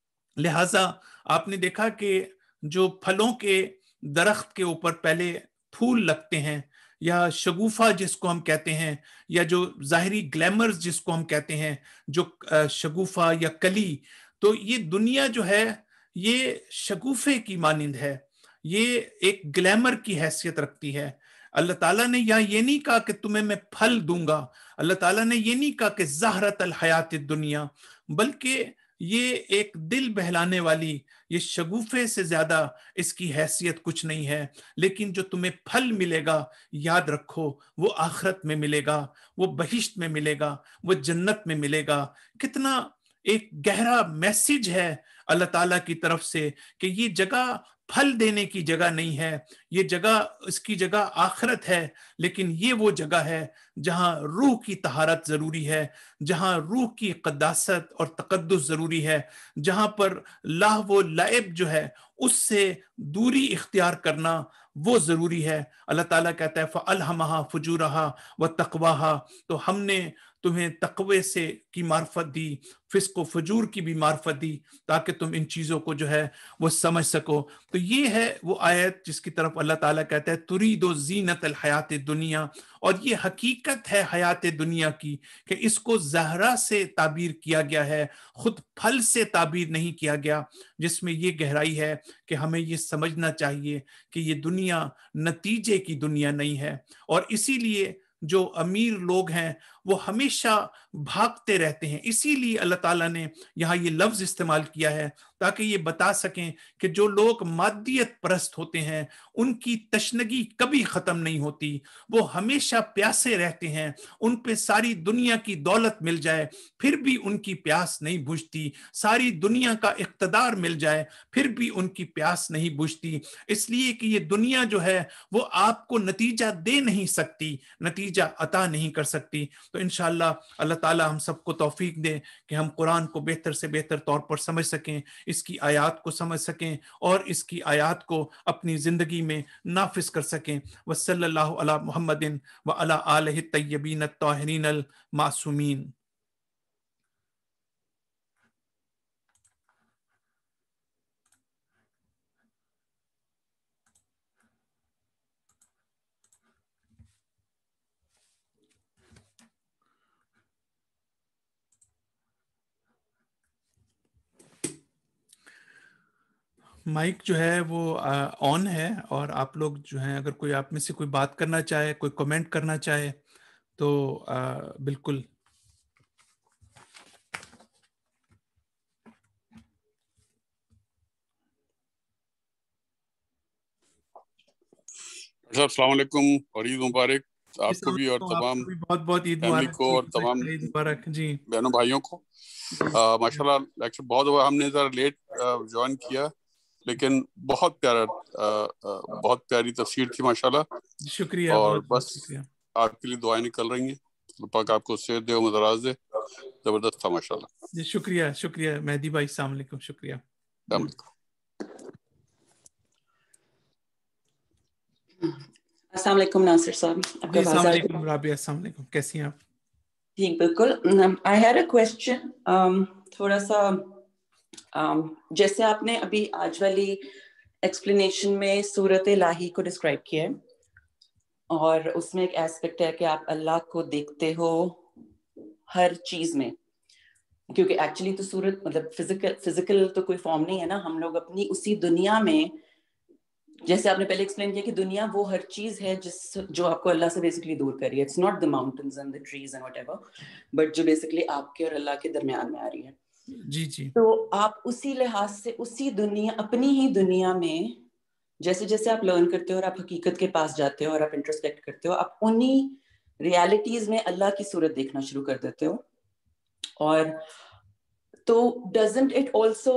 لہٰذا آپ نے دیکھا کہ جو پھلوں کے درخت کے اوپر پہلے پھول لگتے ہیں، یا شگوفہ جس کو ہم کہتے ہیں، یا جو ظاہری گلیمرز جس کو ہم کہتے ہیں، جو شگوفہ یا کلی، تو یہ دنیا جو ہے یہ شگوفے کی مانند ہے، یہ ایک گلیمر کی حیثیت رکھتی ہے۔ اللہ تعالیٰ نے یہاں یہ نہیں کہا کہ تمہیں میں پھل دوں گا، اللہ تعالیٰ نے یہ نہیں کہا کہ زہرت الحیات الدنیا، بلکہ یہ ایک دل بہلانے والی، یہ شگوفے سے زیادہ اس کی حیثیت کچھ نہیں ہے۔ لیکن جو تمہیں پھل ملے گا یاد رکھو وہ آخرت میں ملے گا، وہ بہشت میں ملے گا، وہ جنت میں ملے گا۔ کتنا ایک گہرا میسج ہے اللہ تعالیٰ کی طرف سے کہ یہ جگہ پھل دینے کی جگہ نہیں ہے، یہ جگہ اس کی جگہ آخرت ہے، لیکن یہ وہ جگہ ہے جہاں روح کی طہارت ضروری ہے، جہاں روح کی قداست اور تقدس ضروری ہے، جہاں پر لہو و لعب جو ہے اس سے دوری اختیار کرنا وہ ضروری ہے۔ اللہ تعالیٰ کہتا ہے فَأَلْهَمَهَا فُجُورَهَا وَتَقْوَاهَا، تو ہم نے تمہیں تقوی سے کی معرفت دی، فسق و فجور کی بھی معرفت دی، تاکہ تم ان چیزوں کو جو ہے وہ سمجھ سکو۔ تو یہ ہے وہ آیت جس کی طرف اللہ تعالیٰ کہتا ہے تُرِیدُ زینت الحیات الدنیا، اور یہ حقیقت ہے حیات دنیا کی کہ اس کو زہرا سے تعبیر کیا گیا ہے، خود پھل سے تعبیر نہیں کیا گیا، جس میں یہ گہرائی ہے کہ ہمیں یہ سمجھنا چاہیے کہ یہ دنیا نتیجے کی دنیا نہیں ہے۔ اور اسی لیے جو امیر لوگ ہیں وہ ہمیشہ بھاگتے رہتے ہیں، اسی لیے اللہ تعالیٰ نے یہاں یہ لفظ استعمال کیا ہے تاکہ یہ بتا سکیں کہ جو لوگ مادیت پرست ہوتے ہیں ان کی تشنگی کبھی ختم نہیں ہوتی، وہ ہمیشہ پیاسے رہتے ہیں، ان پہ ساری دنیا کی دولت مل جائے پھر بھی ان کی پیاس نہیں بجھتی، ساری دنیا کا اقتدار مل جائے پھر بھی ان کی پیاس نہیں بجھتی، اس لیے کہ یہ دنیا جو ہے وہ آپ کو نتیجہ دے نہیں سکتی، نتیجہ عطا نہیں کر سکتی۔ تو انشاءاللہ اللہ تعالیٰ ہم سب کو توفیق دے کہ ہم قرآن کو بہتر سے بہتر طور پر سمجھ سکیں، اس کی آیات کو سمجھ سکیں اور اس کی آیات کو اپنی زندگی میں نافذ کر سکیں۔ وصلی اللہ علی محمد وعلی آلہ الطیبین الطاہرین المعصومین۔ مائک جو ہے وہ آن ہے، اور آپ لوگ جو ہیں اگر کوئی آپ میں سے کوئی بات کرنا چاہے، کوئی کمنٹ کرنا چاہے تو بالکل۔ السلام علیکم اور عید مبارک آپ کو بھی اور تمام بہت بہت عید فیملی کو اور تمام عید مبارک جی بہنوں بھائیوں کو۔ ماشاء اللہ لیکچر بہت ہوا، ہم نے ذرا لیٹ جوائن کیا لیکن بہت پیارا بہت پیاری تفسیر تھی ماشاءاللہ. شکریہ, اور بہت بہت بس شکریہ. آپ کے لیے دعائیں نکل رہی ہیں, اللہ پاک آپ کو صحت دے و مدراز دے. زبردست تھا ماشاءاللہ. جی شکریہ شکریہ مہدی بھائی, السلام علیکم. شکریہ. السلام علیکم. السلام علیکم ناصر صاحب. جی السلام علیکم رابعہ, السلام علیکم, کیسی ہیں آپ؟ ٹھیک بالکل. آئی ہیڈ اے کوشچن, تھوڑا سا um, جیسے آپ نے ابھی آج والی ایکسپلینیشن میں صورت الہی کو ڈسکرائب کیا ہے, اور اس میں ایک ایسپیکٹ ہے کہ آپ اللہ کو دیکھتے ہو ہر چیز میں, کیونکہ ایکچولی تو صورت مطلب فزیکل فزیکل تو کوئی فارم نہیں ہے نا, ہم لوگ اپنی اسی دنیا میں, جیسے آپ نے پہلے ایکسپلین کیا کہ دنیا وہ ہر چیز ہے جس جو آپ کو اللہ سے بیسکلی دور کر رہی ہے. It's not the mountains and the trees and whatever ایور, بٹ جو بیسکلی آپ کے اور اللہ کے درمیان میں آ رہی ہے. جی جی. تو آپ اسی لحاظ سے اسی دنیا, اپنی ہی دنیا میں جیسے جیسے آپ لرن کرتے ہو اور آپ حقیقت کے پاس جاتے ہو اور آپ انٹرسپیکٹ کرتے ہو, آپ انہی ریالٹیز میں اللہ کی صورت دیکھنا شروع کر دیتے ہو. اور تو ڈزنٹ اٹ آلسو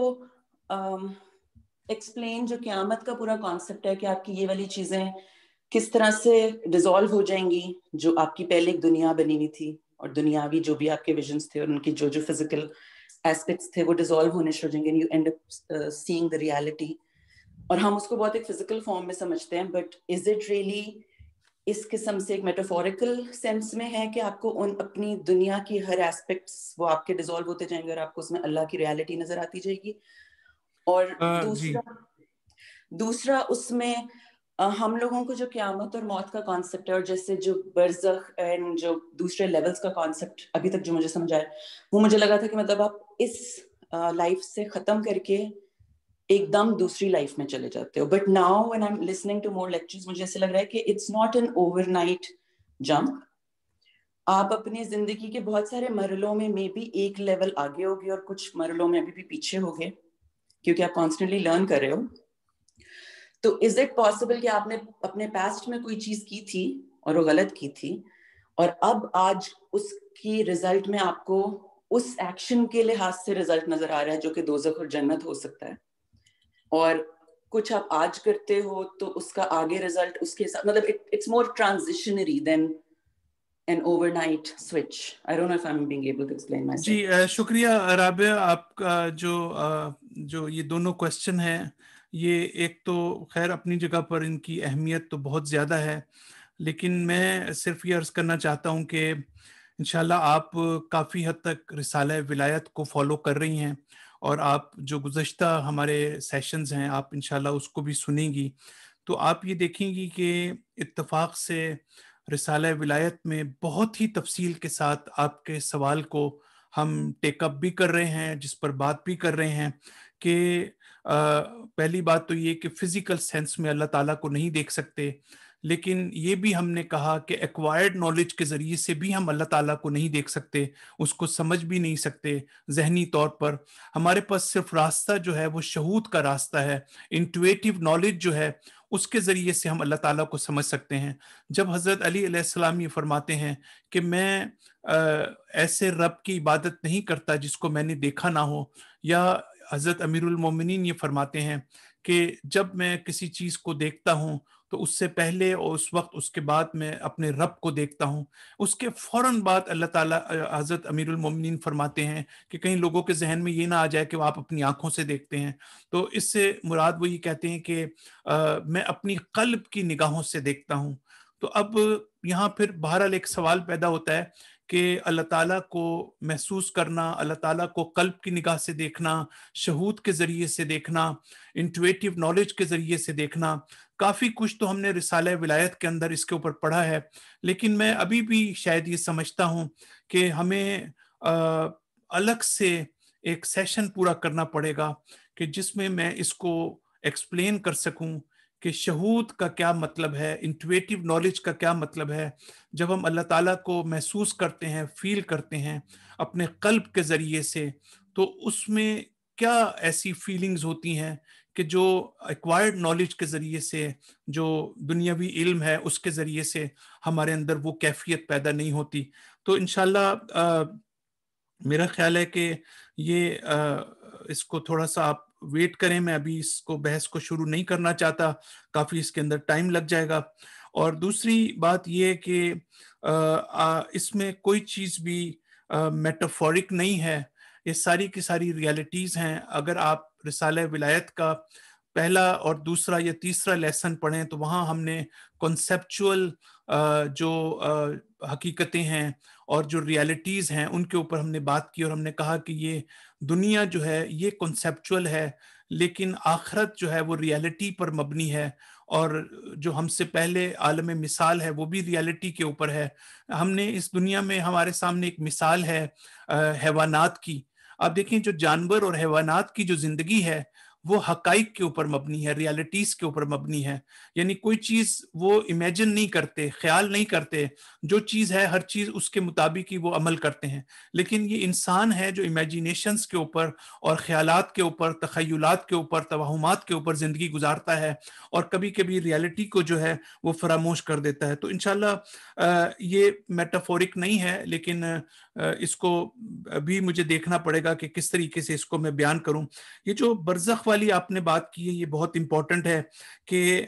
ایکسپلین جو قیامت کا پورا کانسیپٹ ہے کہ آپ کی یہ والی چیزیں کس طرح سے ڈیزالو ہو جائیں گی, جو آپ کی پہلے ایک دنیا بنی ہوئی تھی, اور دنیاوی جو بھی آپ کے ویژنس تھے اور ان کی جو جو فزیکل ایسپیکٹس تھے وہ ڈیزالو ہونے شروع ہو جائیں گے, and you end up seeing the reality. اور ہم اس کو بہت ایک فزیکل فارم میں سمجھتے ہیں, بٹ از اٹ ریئلی اس قسم سے ایک میٹافوریکل سینس میں ہے کہ آپ کو ان اپنی دنیا کی ہر ایسپیکٹس وہ آپ کے ڈیزالو ہوتے جائیں گے اور آپ کو اس میں اللہ کی ریالٹی نظر آتی جائے گی. اور دوسرا دوسرا اس میں ہم لوگوں کو جو قیامت اور موت کا کانسیپٹ ہے, اور جیسے جو برزخ اینڈ جو دوسرے لیولز کا کانسیپٹ ابھی تک جو مجھے سمجھا ہے, وہ مجھے لگا تھا کہ مطلب آپ اس لائف سے ختم کر کے ایک دم دوسری لائف میں چلے جاتے ہو. But now when I am listening to more lectures, مجھے ایسے لگ رہا ہے کہ it's not an overnight jump. آپ اپنی زندگی کے بہت سارے مرحلوں میں مے بی ایک لیول آگے ہوگے اور کچھ مرحلوں میں ابھی بھی پیچھے ہوگے, کیونکہ آپ کانسٹنٹلی لرن کر رہے ہو. تو از اٹ پاسبل کہ آپ نے اپنے پاسٹ میں کوئی چیز کی تھی اور وہ غلط کی تھی, اور اب آج اس کی رزلٹ میں آپ کو اس ایکشن کے لحاظ سے رزلٹ نظر آ رہا ہے جو کہ دوزخ اور جنت ہو سکتا ہے, اور کچھ آپ آج کرتے ہو تو اس کا آگے رزلٹ اس کے ساتھ, مطلب it's more transitionary than an overnight switch. I don't know if I'm being able to explain myself. جی شکریہ رابعہ, آپ کا جو جو یہ دونوں کوشچن ہیں, یہ ایک تو خیر اپنی جگہ پر ان کی اہمیت تو بہت زیادہ ہے, لیکن میں صرف یہ عرض کرنا چاہتا ہوں کہ انشاءاللہ آپ کافی حد تک رسالہ ولایت کو فالو کر رہی ہیں, اور آپ جو گزشتہ ہمارے سیشنز ہیں آپ انشاءاللہ اس کو بھی سنیں گی, تو آپ یہ دیکھیں گی کہ اتفاق سے رسالہ ولایت میں بہت ہی تفصیل کے ساتھ آپ کے سوال کو ہم ٹیک اپ بھی کر رہے ہیں, جس پر بات بھی کر رہے ہیں کہ پہلی بات تو یہ کہ فزیکل سینس میں اللہ تعالیٰ کو نہیں دیکھ سکتے, لیکن یہ بھی ہم نے کہا کہ ایکوائرڈ نالج کے ذریعے سے بھی ہم اللہ تعالیٰ کو نہیں دیکھ سکتے, اس کو سمجھ بھی نہیں سکتے ذہنی طور پر. ہمارے پاس صرف راستہ جو ہے وہ شہود کا راستہ ہے, انٹویٹیو نالج جو ہے اس کے ذریعے سے ہم اللہ تعالیٰ کو سمجھ سکتے ہیں. جب حضرت علی علیہ السلام یہ فرماتے ہیں کہ میں ایسے رب کی عبادت نہیں کرتا جس کو میں نے دیکھا نہ ہو, یا حضرت امیر المومنین یہ فرماتے ہیں کہ جب میں کسی چیز کو دیکھتا ہوں تو اس سے پہلے اور اس وقت اس کے بعد میں اپنے رب کو دیکھتا ہوں. اس کے فوراً بعد اللہ تعالیٰ حضرت امیر المومنین فرماتے ہیں کہ کہیں لوگوں کے ذہن میں یہ نہ آ جائے کہ وہ آپ اپنی آنکھوں سے دیکھتے ہیں, تو اس سے مراد وہ یہ کہتے ہیں کہ میں اپنی قلب کی نگاہوں سے دیکھتا ہوں. تو اب یہاں پھر بہرحال ایک سوال پیدا ہوتا ہے کہ اللہ تعالیٰ کو محسوس کرنا, اللہ تعالیٰ کو قلب کی نگاہ سے دیکھنا, شہود کے ذریعے سے دیکھنا, انٹویٹیو نالج کے ذریعے سے دیکھنا, کافی کچھ تو ہم نے رسالہ ولایت کے اندر اس کے اوپر پڑھا ہے, لیکن میں ابھی بھی شاید یہ سمجھتا ہوں کہ ہمیں الگ سے ایک سیشن پورا کرنا پڑے گا کہ جس میں میں اس کو ایکسپلین کر سکوں کہ شہود کا کیا مطلب ہے, انٹویٹیو نالج کا کیا مطلب ہے. جب ہم اللہ تعالیٰ کو محسوس کرتے ہیں, فیل کرتے ہیں اپنے قلب کے ذریعے سے, تو اس میں کیا ایسی فیلنگز ہوتی ہیں کہ جو ایکوائرڈ نالج کے ذریعے سے, جو دنیاوی علم ہے اس کے ذریعے سے ہمارے اندر وہ کیفیت پیدا نہیں ہوتی. تو انشاءاللہ میرا خیال ہے کہ یہ اس کو تھوڑا سا آپ ویٹ کریں, میں ابھی اس کو بحث کو شروع نہیں کرنا چاہتا, کافی اس کے اندر ٹائم لگ جائے گا. اور دوسری بات یہ ہے کہ اس میں کوئی چیز بھی میٹافورک نہیں ہے, یہ ساری کی ساری ریالٹیز ہیں. اگر آپ رسالہ ولایت کا پہلا اور دوسرا یا تیسرا لیسن پڑھیں تو وہاں ہم نے کنسیپچول جو حقیقتیں ہیں اور جو ریالٹیز ہیں ان کے اوپر ہم نے بات کی, اور ہم نے کہا کہ یہ دنیا جو ہے یہ کنسیپچول ہے, لیکن آخرت جو ہے وہ ریالٹی پر مبنی ہے, اور جو ہم سے پہلے عالم مثال ہے وہ بھی ریالٹی کے اوپر ہے. ہم نے اس دنیا میں ہمارے سامنے ایک مثال ہے حیوانات کی. آپ دیکھیں جو جانور اور حیوانات کی جو زندگی ہے وہ حقائق کے اوپر مبنی ہے, ریالٹیز کے اوپر مبنی ہے. یعنی کوئی چیز وہ امیجن نہیں کرتے, خیال نہیں کرتے, جو چیز ہے ہر چیز اس کے مطابق ہی وہ عمل کرتے ہیں. لیکن یہ انسان ہے جو امیجینیشنز کے اوپر اور خیالات کے اوپر, تخیلات کے اوپر, توہمات کے اوپر زندگی گزارتا ہے, اور کبھی کبھی ریالٹی کو جو ہے وہ فراموش کر دیتا ہے. تو انشاءاللہ یہ میٹافورک نہیں ہے, لیکن اس کو بھی مجھے دیکھنا پڑے گا کہ کس طریقے سے اس کو میں بیان کروں. یہ جو برزخ والی آپ نے بات کی ہے یہ بہت امپورٹنٹ ہے کہ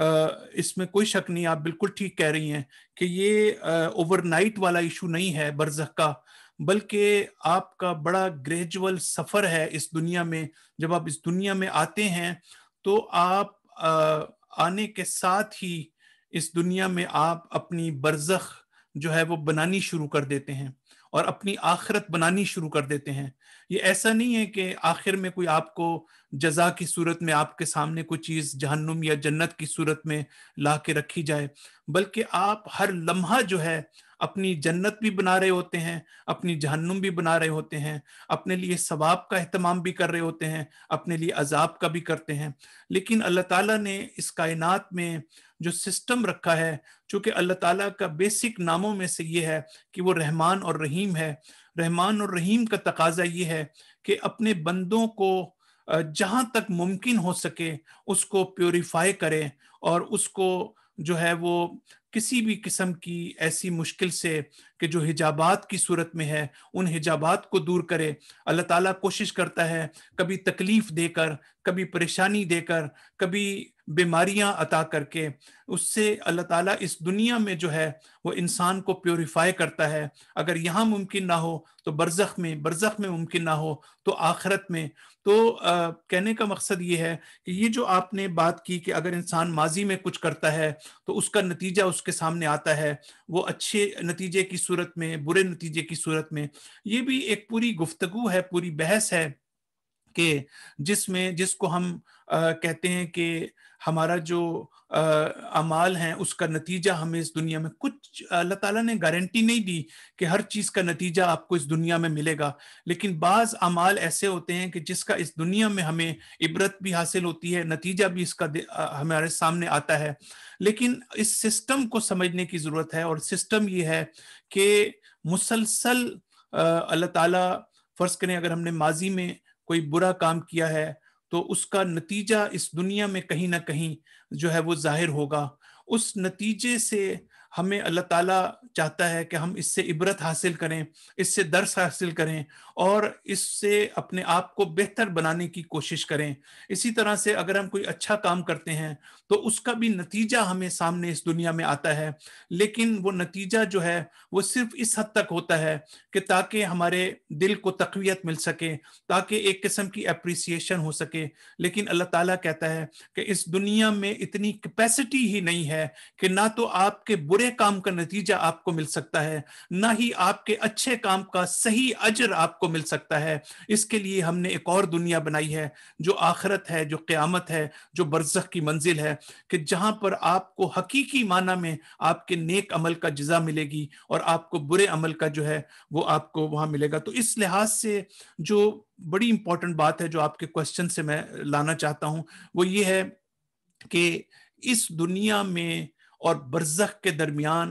اس میں کوئی شک نہیں, آپ بالکل ٹھیک کہہ رہی ہیں کہ یہ اوور نائٹ والا ایشو نہیں ہے برزخ کا, بلکہ آپ کا بڑا گریجول سفر ہے اس دنیا میں. جب آپ اس دنیا میں آتے ہیں تو آپ آنے کے ساتھ ہی اس دنیا میں آپ اپنی برزخ جو ہے وہ بنانی شروع کر دیتے ہیں اور اپنی آخرت بنانی شروع کر دیتے ہیں. یہ ایسا نہیں ہے کہ آخر میں کوئی آپ کو جزا کی صورت میں آپ کے سامنے کوئی چیز جہنم یا جنت کی صورت میں لا کے رکھی جائے, بلکہ آپ ہر لمحہ جو ہے اپنی جنت بھی بنا رہے ہوتے ہیں, اپنی جہنم بھی بنا رہے ہوتے ہیں, اپنے لیے ثواب کا اہتمام بھی کر رہے ہوتے ہیں, اپنے لیے عذاب کا بھی کرتے ہیں. لیکن اللہ تعالیٰ نے اس کائنات میں جو سسٹم رکھا ہے, چونکہ اللہ تعالیٰ کا بیسک ناموں میں سے یہ ہے کہ وہ رحمان اور رحیم ہے. رحمان اور رحیم کا تقاضا یہ ہے کہ اپنے بندوں کو جہاں تک ممکن ہو سکے اس کو پیوریفائی کرے, اور اس کو جو ہے وہ کسی بھی قسم کی ایسی مشکل سے کہ جو حجابات کی صورت میں ہے ان حجابات کو دور کرے. اللہ تعالیٰ کوشش کرتا ہے کبھی تکلیف دے کر, کبھی پریشانی دے کر, کبھی بیماریاں عطا کر کے, اس سے اللہ تعالیٰ اس دنیا میں جو ہے وہ انسان کو پیوریفائی کرتا ہے. اگر یہاں ممکن نہ ہو تو برزخ میں, برزخ میں ممکن نہ ہو تو آخرت میں. تو آ, کہنے کا مقصد یہ ہے کہ یہ جو آپ نے بات کی کہ اگر انسان ماضی میں کچھ کرتا ہے تو اس کا نتیجہ اس کے سامنے آتا ہے, وہ اچھے نتیجے کی صورت میں, برے نتیجے کی صورت میں. یہ بھی ایک پوری گفتگو ہے, پوری بحث ہے کہ جس میں جس کو ہم آ, کہتے ہیں کہ ہمارا جو اعمال ہیں اس کا نتیجہ ہمیں اس دنیا میں, کچھ اللہ تعالیٰ نے گارنٹی نہیں دی کہ ہر چیز کا نتیجہ آپ کو اس دنیا میں ملے گا, لیکن بعض اعمال ایسے ہوتے ہیں کہ جس کا اس دنیا میں ہمیں عبرت بھی حاصل ہوتی ہے, نتیجہ بھی اس کا ہمارے سامنے آتا ہے. لیکن اس سسٹم کو سمجھنے کی ضرورت ہے, اور سسٹم یہ ہے کہ مسلسل اللہ تعالیٰ, فرض کریں اگر ہم نے ماضی میں کوئی برا کام کیا ہے تو اس کا نتیجہ اس دنیا میں کہیں نہ کہیں جو ہے وہ ظاہر ہوگا. اس نتیجے سے ہمیں اللہ تعالیٰ چاہتا ہے کہ ہم اس سے عبرت حاصل کریں, اس سے درس حاصل کریں, اور اس سے اپنے آپ کو بہتر بنانے کی کوشش کریں. اسی طرح سے اگر ہم کوئی اچھا کام کرتے ہیں تو اس کا بھی نتیجہ ہمیں سامنے اس دنیا میں آتا ہے, لیکن وہ نتیجہ جو ہے وہ صرف اس حد تک ہوتا ہے کہ تاکہ ہمارے دل کو تقویت مل سکے, تاکہ ایک قسم کی اپریسیشن ہو سکے. لیکن اللہ تعالیٰ کہتا ہے کہ اس دنیا میں اتنی کیپیسٹی ہی نہیں ہے کہ نہ تو آپ کے برے کام کا نتیجہ آپ کو مل سکتا ہے, نہ ہی آپ کے اچھے کام کا صحیح اجر آپ کو مل سکتا ہے. اس کے لیے ہم نے ایک اور دنیا بنائی ہے جو آخرت ہے, جو قیامت ہے, جو برزخ کی منزل ہے, کہ جہاں پر آپ کو حقیقی معنی میں آپ کے نیک عمل کا جزا ملے گی اور آپ کو برے عمل کا جو ہے وہ آپ کو وہاں ملے گا. تو اس لحاظ سے جو بڑی امپورٹنٹ بات ہے جو آپ کے کوشچن سے میں لانا چاہتا ہوں وہ یہ ہے کہ اس دنیا میں اور برزخ کے درمیان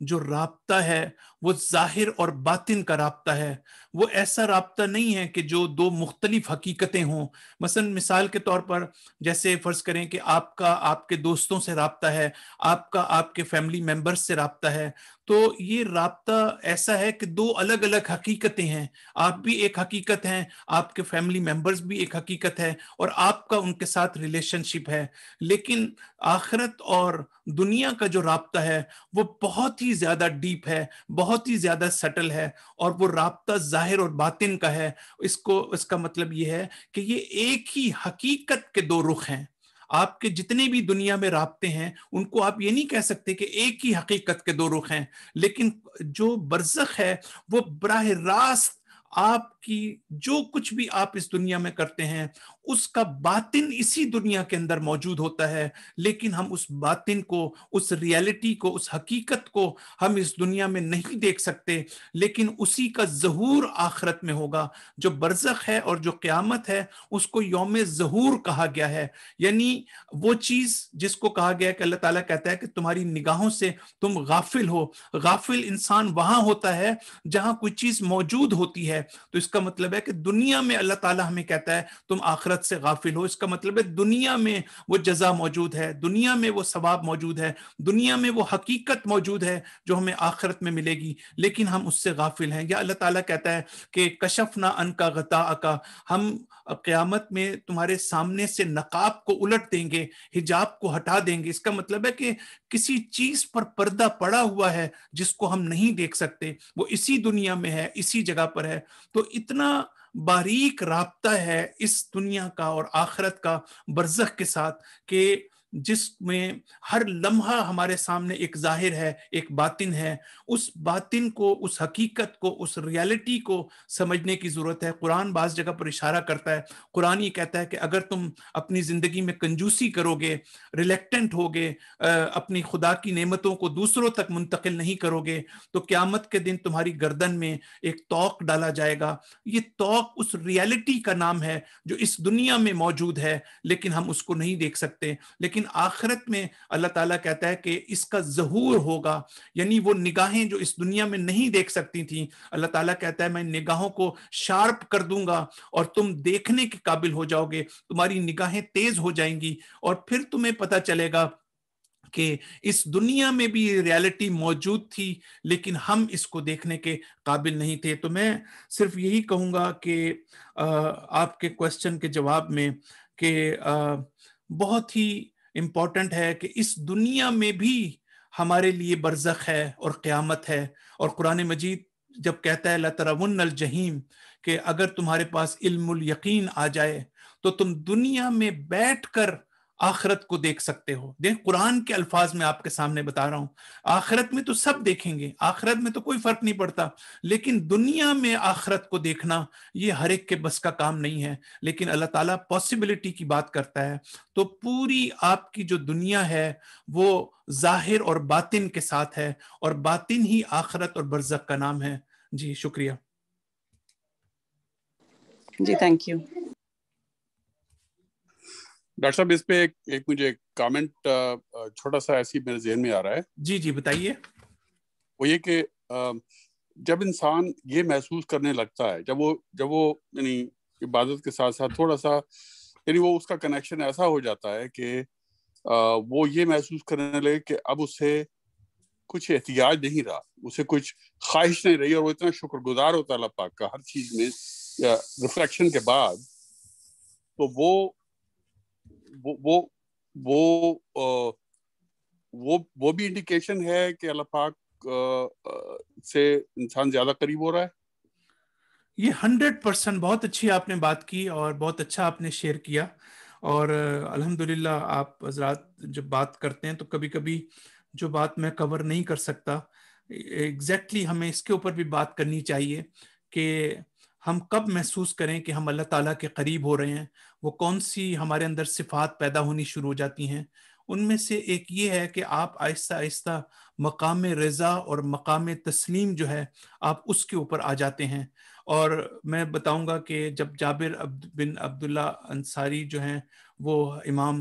جو رابطہ ہے وہ ظاہر اور باطن کا رابطہ ہے. وہ ایسا رابطہ نہیں ہے کہ جو دو مختلف حقیقتیں ہوں. مثلا مثال کے طور پر جیسے فرض کریں کہ آپ کا آپ کے دوستوں سے رابطہ ہے, آپ کا آپ کے فیملی ممبرز سے رابطہ ہے, تو یہ رابطہ ایسا ہے کہ دو الگ الگ حقیقتیں ہیں. آپ بھی ایک حقیقت ہیں, آپ کے فیملی ممبرز بھی ایک حقیقت ہے, اور آپ کا ان کے ساتھ ریلیشن شپ ہے. لیکن آخرت اور دنیا کا جو رابطہ ہے وہ بہت ہی زیادہ ڈیپ ہے, بہت ہی زیادہ سٹل ہے, اور وہ رابطہ ظاہر اور باطن کا ہے. اس کو اس کا مطلب یہ ہے کہ یہ ایک ہی حقیقت کے دو رخ ہیں. آپ کے جتنے بھی دنیا میں رابطے ہیں ان کو آپ یہ نہیں کہہ سکتے کہ ایک ہی حقیقت کے دو رخ ہیں, لیکن جو برزخ ہے وہ براہ راست آپ کی جو کچھ بھی آپ اس دنیا میں کرتے ہیں اس کا باطن اسی دنیا کے اندر موجود ہوتا ہے, لیکن ہم اس باطن کو, اس ریالٹی کو, اس حقیقت کو ہم اس دنیا میں نہیں دیکھ سکتے, لیکن اسی کا ظہور آخرت میں ہوگا. جو برزخ ہے اور جو قیامت ہے اس کو یوم ظہور کہا گیا ہے. یعنی وہ چیز جس کو کہا گیا ہے کہ اللہ تعالیٰ کہتا ہے کہ تمہاری نگاہوں سے تم غافل ہو. غافل انسان وہاں ہوتا ہے جہاں کوئی چیز موجود ہوتی ہے. تو اس کا مطلب ہے کہ دنیا میں اللہ تعالیٰ ہمیں کہتا ہے تم آخرت سے غافل ہو. اس کا مطلب ہے دنیا میں وہ جزا موجود ہے, دنیا میں وہ ثواب موجود ہے, دنیا میں وہ حقیقت موجود ہے جو ہمیں آخرت میں ملے گی, لیکن ہم اس سے غافل ہیں. یا اللہ تعالیٰ کہتا ہے کہ کشفنا عنک غطاءک, ہم قیامت میں تمہارے سامنے سے نقاب کو الٹ دیں گے, حجاب کو ہٹا دیں گے. اس کا مطلب ہے کہ کسی چیز پر پردہ پڑا ہوا ہے جس کو ہم نہیں دیکھ سکتے, وہ اسی دنیا میں ہے, اسی جگہ پر ہے. تو اتنا باریک رابطہ ہے اس دنیا کا اور آخرت کا برزخ کے ساتھ کہ جس میں ہر لمحہ ہمارے سامنے ایک ظاہر ہے, ایک باطن ہے. اس باطن کو, اس حقیقت کو, اس ریالٹی کو سمجھنے کی ضرورت ہے. قرآن بعض جگہ پر اشارہ کرتا ہے, قرآن یہ کہتا ہے کہ اگر تم اپنی زندگی میں کنجوسی کرو گے, ریلیکٹنٹ ہوگے, اپنی خدا کی نعمتوں کو دوسروں تک منتقل نہیں کرو گے, تو قیامت کے دن تمہاری گردن میں ایک توق ڈالا جائے گا. یہ توق اس ریالٹی کا نام ہے جو اس دنیا میں موجود ہے, لیکن ہم اس کو نہیں دیکھ سکتے. لیکن آخرت میں اللہ تعالیٰ کہتا ہے کہ اس کا ظہور ہوگا. یعنی وہ نگاہیں جو اس دنیا میں نہیں دیکھ سکتی تھیں, اللہ تعالیٰ کہتا ہے میں نگاہوں کو شارپ کر دوں گا اور تم دیکھنے کے قابل ہو جاؤ گے, تمہاری نگاہیں تیز ہو جائیں گی, اور پھر تمہیں پتہ چلے گا کہ اس دنیا میں بھی ریالٹی موجود تھی لیکن ہم اس کو دیکھنے کے قابل نہیں تھے. تو میں صرف یہی کہوں گا کہ آپ کے کوشچن کے جواب میں کہ بہت ہی امپورٹنٹ ہے کہ اس دنیا میں بھی ہمارے لیے برزخ ہے اور قیامت ہے. اور قرآن مجید جب کہتا ہے لَتَرَوُنَّ الْجَحِيمَ, کہ اگر تمہارے پاس علم الیقین آ جائے تو تم دنیا میں بیٹھ کر آخرت کو دیکھ سکتے ہو. دیکھ قرآن کے الفاظ میں آپ کے سامنے بتا رہا ہوں, آخرت میں تو سب دیکھیں گے, آخرت میں تو کوئی فرق نہیں پڑتا, لیکن دنیا میں آخرت کو دیکھنا یہ ہر ایک کے بس کا کام نہیں ہے. لیکن اللہ تعالیٰ پاسبلٹی کی بات کرتا ہے. تو پوری آپ کی جو دنیا ہے وہ ظاہر اور باطن کے ساتھ ہے, اور باطن ہی آخرت اور برزخ کا نام ہے. جی شکریہ. جی تھینک یو. ڈاکٹر صاحب اس پہ ایک, ایک مجھے کامنٹ چھوٹا سا ایسی میرے ذہن میں آ رہا ہے. جی جی بتائیے. وہ یہ کہ جب انسان یہ محسوس کرنے لگتا ہے, جب وہ جب وہ یعنی عبادت کے ساتھ ساتھ تھوڑا سا یعنی وہ اس کا کنیکشن ایسا ہو جاتا ہے کہ وہ یہ محسوس کرنے لگے کہ اب اسے کچھ احتیاج نہیں رہا, اسے کچھ خواہش نہیں رہی, اور وہ اتنا شکر گزار ہوتا ہے اللہ پاک کا ہر چیز میں ریفلیکشن کے بعد, تو وہ وہ وہ وہ وہ وہ بھی انڈیکیشن ہے کہ اللہ پاک سے انسان زیادہ قریب ہو رہا ہے. یہ ہنڈریڈ پرسینٹ بہت اچھی آپ نے بات کی اور بہت اچھا آپ نے شیئر کیا. اور الحمدللہ آپ حضرات جب بات کرتے ہیں تو کبھی کبھی جو بات میں کور نہیں کر سکتا, ایگزیکٹلی ہمیں اس کے اوپر بھی بات کرنی چاہیے کہ ہم کب محسوس کریں کہ ہم اللہ تعالیٰ کے قریب ہو رہے ہیں, وہ کون سی ہمارے اندر صفات پیدا ہونی شروع ہو جاتی ہیں. ان میں سے ایک یہ ہے کہ آپ آہستہ آہستہ مقام رضا اور مقام تسلیم جو ہے آپ اس کے اوپر آ جاتے ہیں. اور میں بتاؤں گا کہ جب جابر بن عبداللہ انصاری جو ہیں وہ امام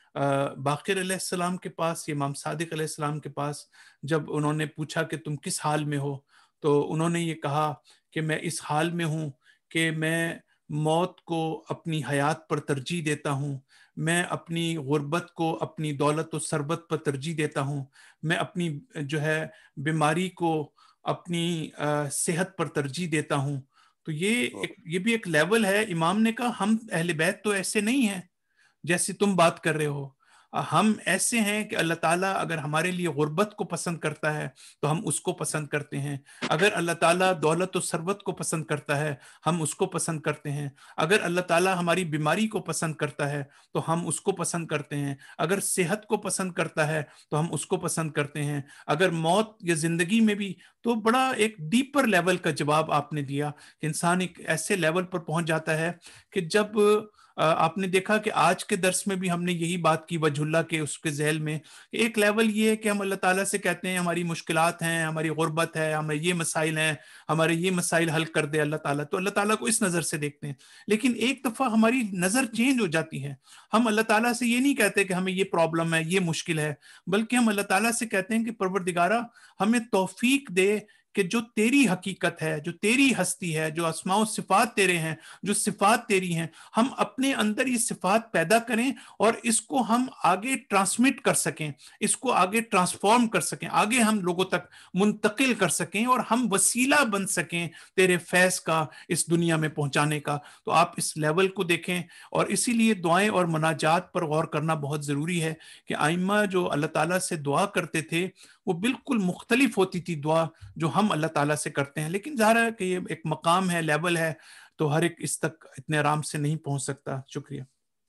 باقر علیہ السلام کے پاس، امام صادق علیہ السلام کے پاس جب انہوں نے پوچھا کہ تم کس حال میں ہو، تو انہوں نے یہ کہا کہ میں اس حال میں ہوں کہ میں موت کو اپنی حیات پر ترجیح دیتا ہوں، میں اپنی غربت کو اپنی دولت و ثروت پر ترجیح دیتا ہوں، میں اپنی جو ہے بیماری کو اپنی صحت پر ترجیح دیتا ہوں. تو یہ ایک یہ بھی ایک لیول ہے. امام نے کہا ہم اہل بیت تو ایسے نہیں ہیں جیسے تم بات کر رہے ہو، ہم ایسے ہیں کہ اللہ تعالیٰ اگر ہمارے لیے غربت کو پسند کرتا ہے تو ہم اس کو پسند کرتے ہیں، اگر اللہ تعالیٰ دولت و ثروت کو پسند کرتا ہے ہم اس کو پسند کرتے ہیں، اگر اللہ تعالیٰ ہماری بیماری کو پسند کرتا ہے تو ہم اس کو پسند کرتے ہیں، اگر صحت کو پسند کرتا ہے تو ہم اس کو پسند کرتے ہیں، اگر موت یا زندگی میں بھی. تو بڑا ایک ڈیپر لیول کا جواب آپ نے دیا کہ انسان ایک ایسے لیول پر پہنچ جاتا ہے کہ جب آپ نے دیکھا کہ آج کے درس میں بھی ہم نے یہی بات کی وجہ اللہ کے اس کے ذیل میں. ایک لیول یہ ہے کہ ہم اللہ تعالیٰ سے کہتے ہیں ہماری مشکلات ہیں، ہماری غربت ہے، ہمیں یہ مسائل ہیں، ہمارے یہ مسائل حل کر دے اللہ تعالیٰ، تو اللہ تعالیٰ کو اس نظر سے دیکھتے ہیں. لیکن ایک دفعہ ہماری نظر چینج ہو جاتی ہے، ہم اللہ تعالیٰ سے یہ نہیں کہتے کہ ہمیں یہ پرابلم ہے، یہ مشکل ہے، بلکہ ہم اللہ تعالیٰ سے کہتے ہیں کہ پروردگارہ ہمیں توفیق دے کہ جو تیری حقیقت ہے، جو تیری ہستی ہے، جو اسماء و صفات تیرے ہیں، جو صفات تیری ہیں، ہم اپنے اندر یہ صفات پیدا کریں اور اس کو ہم آگے ٹرانسمٹ کر سکیں، اس کو آگے ٹرانسفارم کر سکیں، آگے ہم لوگوں تک منتقل کر سکیں اور ہم وسیلہ بن سکیں تیرے فیض کا اس دنیا میں پہنچانے کا. تو آپ اس لیول کو دیکھیں، اور اسی لیے دعائیں اور مناجات پر غور کرنا بہت ضروری ہے کہ آئمہ جو اللہ تعالیٰ سے دعا کرتے تھے وہ بالکل مختلف ہوتی تھی دعا جو ہم اللہ تعالیٰ سے کرتے ہیں. لیکن ظاہر ہے کہ یہ ایک مقام ہے، لیول ہے، تو ہر ایک اس تک اتنے آرام سے نہیں پہنچ سکتا. شکریہ.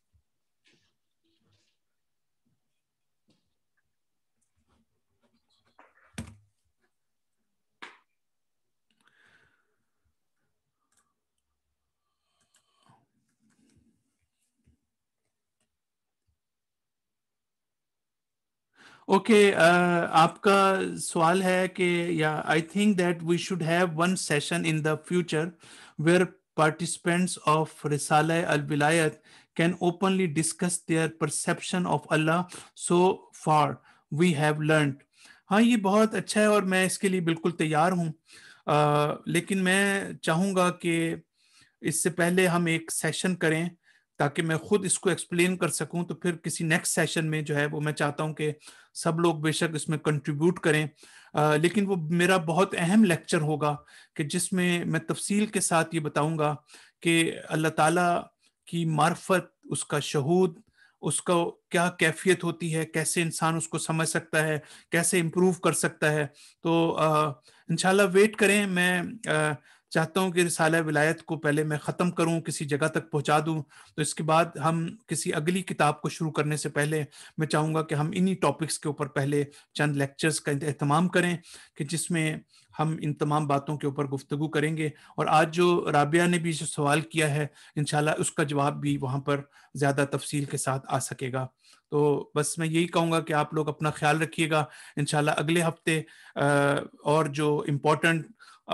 اوکے، آپ کا سوال ہے کہ یا I think that we should have one session in the future where participants of Risala al-Wilayat can openly discuss their perception of Allah so far we have learned. ہاں یہ بہت اچھا ہے اور میں اس کے لیے بالکل تیار ہوں، آ, لیکن میں چاہوں گا کہ اس سے پہلے ہم ایک سیشن کریں تاکہ میں خود اس کو ایکسپلین کر سکوں. تو پھر کسی نیکسٹ سیشن میں جو ہے وہ میں چاہتا ہوں کہ سب لوگ بے شک اس میں کنٹریبیوٹ کریں، آ, لیکن وہ میرا بہت اہم لیکچر ہوگا کہ جس میں میں تفصیل کے ساتھ یہ بتاؤں گا کہ اللہ تعالیٰ کی معرفت، اس کا شہود، اس کا کیا کیفیت ہوتی ہے، کیسے انسان اس کو سمجھ سکتا ہے، کیسے امپروو کر سکتا ہے. تو انشاءاللہ ویٹ کریں. میں آ, چاہتا ہوں کہ رسالہ ولایت کو پہلے میں ختم کروں، کسی جگہ تک پہنچا دوں، تو اس کے بعد ہم کسی اگلی کتاب کو شروع کرنے سے پہلے میں چاہوں گا کہ ہم انہی ٹاپکس کے اوپر پہلے چند لیکچرز کا اہتمام کریں کہ جس میں ہم ان تمام باتوں کے اوپر گفتگو کریں گے. اور آج جو رابعہ نے بھی جو سوال کیا ہے انشاءاللہ اس کا جواب بھی وہاں پر زیادہ تفصیل کے ساتھ آ سکے گا. تو بس میں یہی کہوں گا کہ آپ لوگ اپنا خیال رکھیے گا. انشاءاللہ اگلے ہفتے اور جو امپورٹنٹ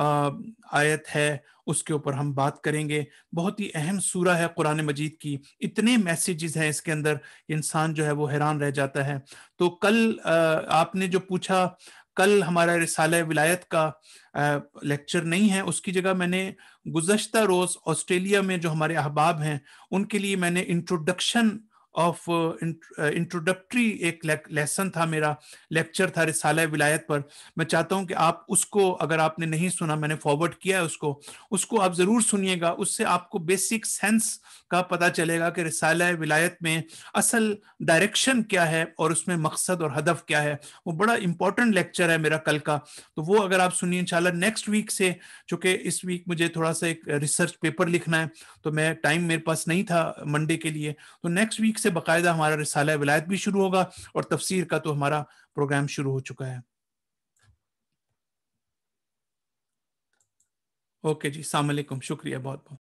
آیت ہے اس کے اوپر ہم بات کریں گے. بہت ہی اہم سورہ ہے قرآن مجید کی، اتنے میسیجز ہیں اس کے اندر کہ انسان جو ہے وہ حیران رہ جاتا ہے. تو کل آپ نے جو پوچھا، کل ہمارا رسالہ ولایت کا لیکچر نہیں ہے، اس کی جگہ میں نے گزشتہ روز آسٹریلیا میں جو ہمارے احباب ہیں ان کے لیے میں نے انٹروڈکشن آف انٹروڈکٹری ایک لیسن تھا، میرا لیکچر تھا رسالہ ولایت پر. میں چاہتا ہوں کہ آپ اس کو، اگر آپ نے نہیں سنا، میں نے فارورڈ کیا ہے اس کو اس کو آپ ضرور سنیے گا. اس سے آپ کو بیسک سینس کا پتہ چلے گا کہ رسالہ ولایت میں اصل ڈائریکشن کیا ہے اور اس میں مقصد اور ہدف کیا ہے. وہ بڑا امپورٹنٹ لیکچر ہے میرا کل کا. تو وہ اگر آپ سنیے انشاءاللہ نیکسٹ ویک سے، چونکہ اس ویک مجھے تھوڑا سا ایک ریسرچ پیپر لکھنا ہے تو میں ٹائم میرے پاس نہیں تھا منڈے کے لیے، تو نیکسٹ ویک سے باقاعدہ ہمارا رسالہ ولایت بھی شروع ہوگا اور تفسیر کا تو ہمارا پروگرام شروع ہو چکا ہے. اوکے جی، السلام علیکم، شکریہ بہت بہت.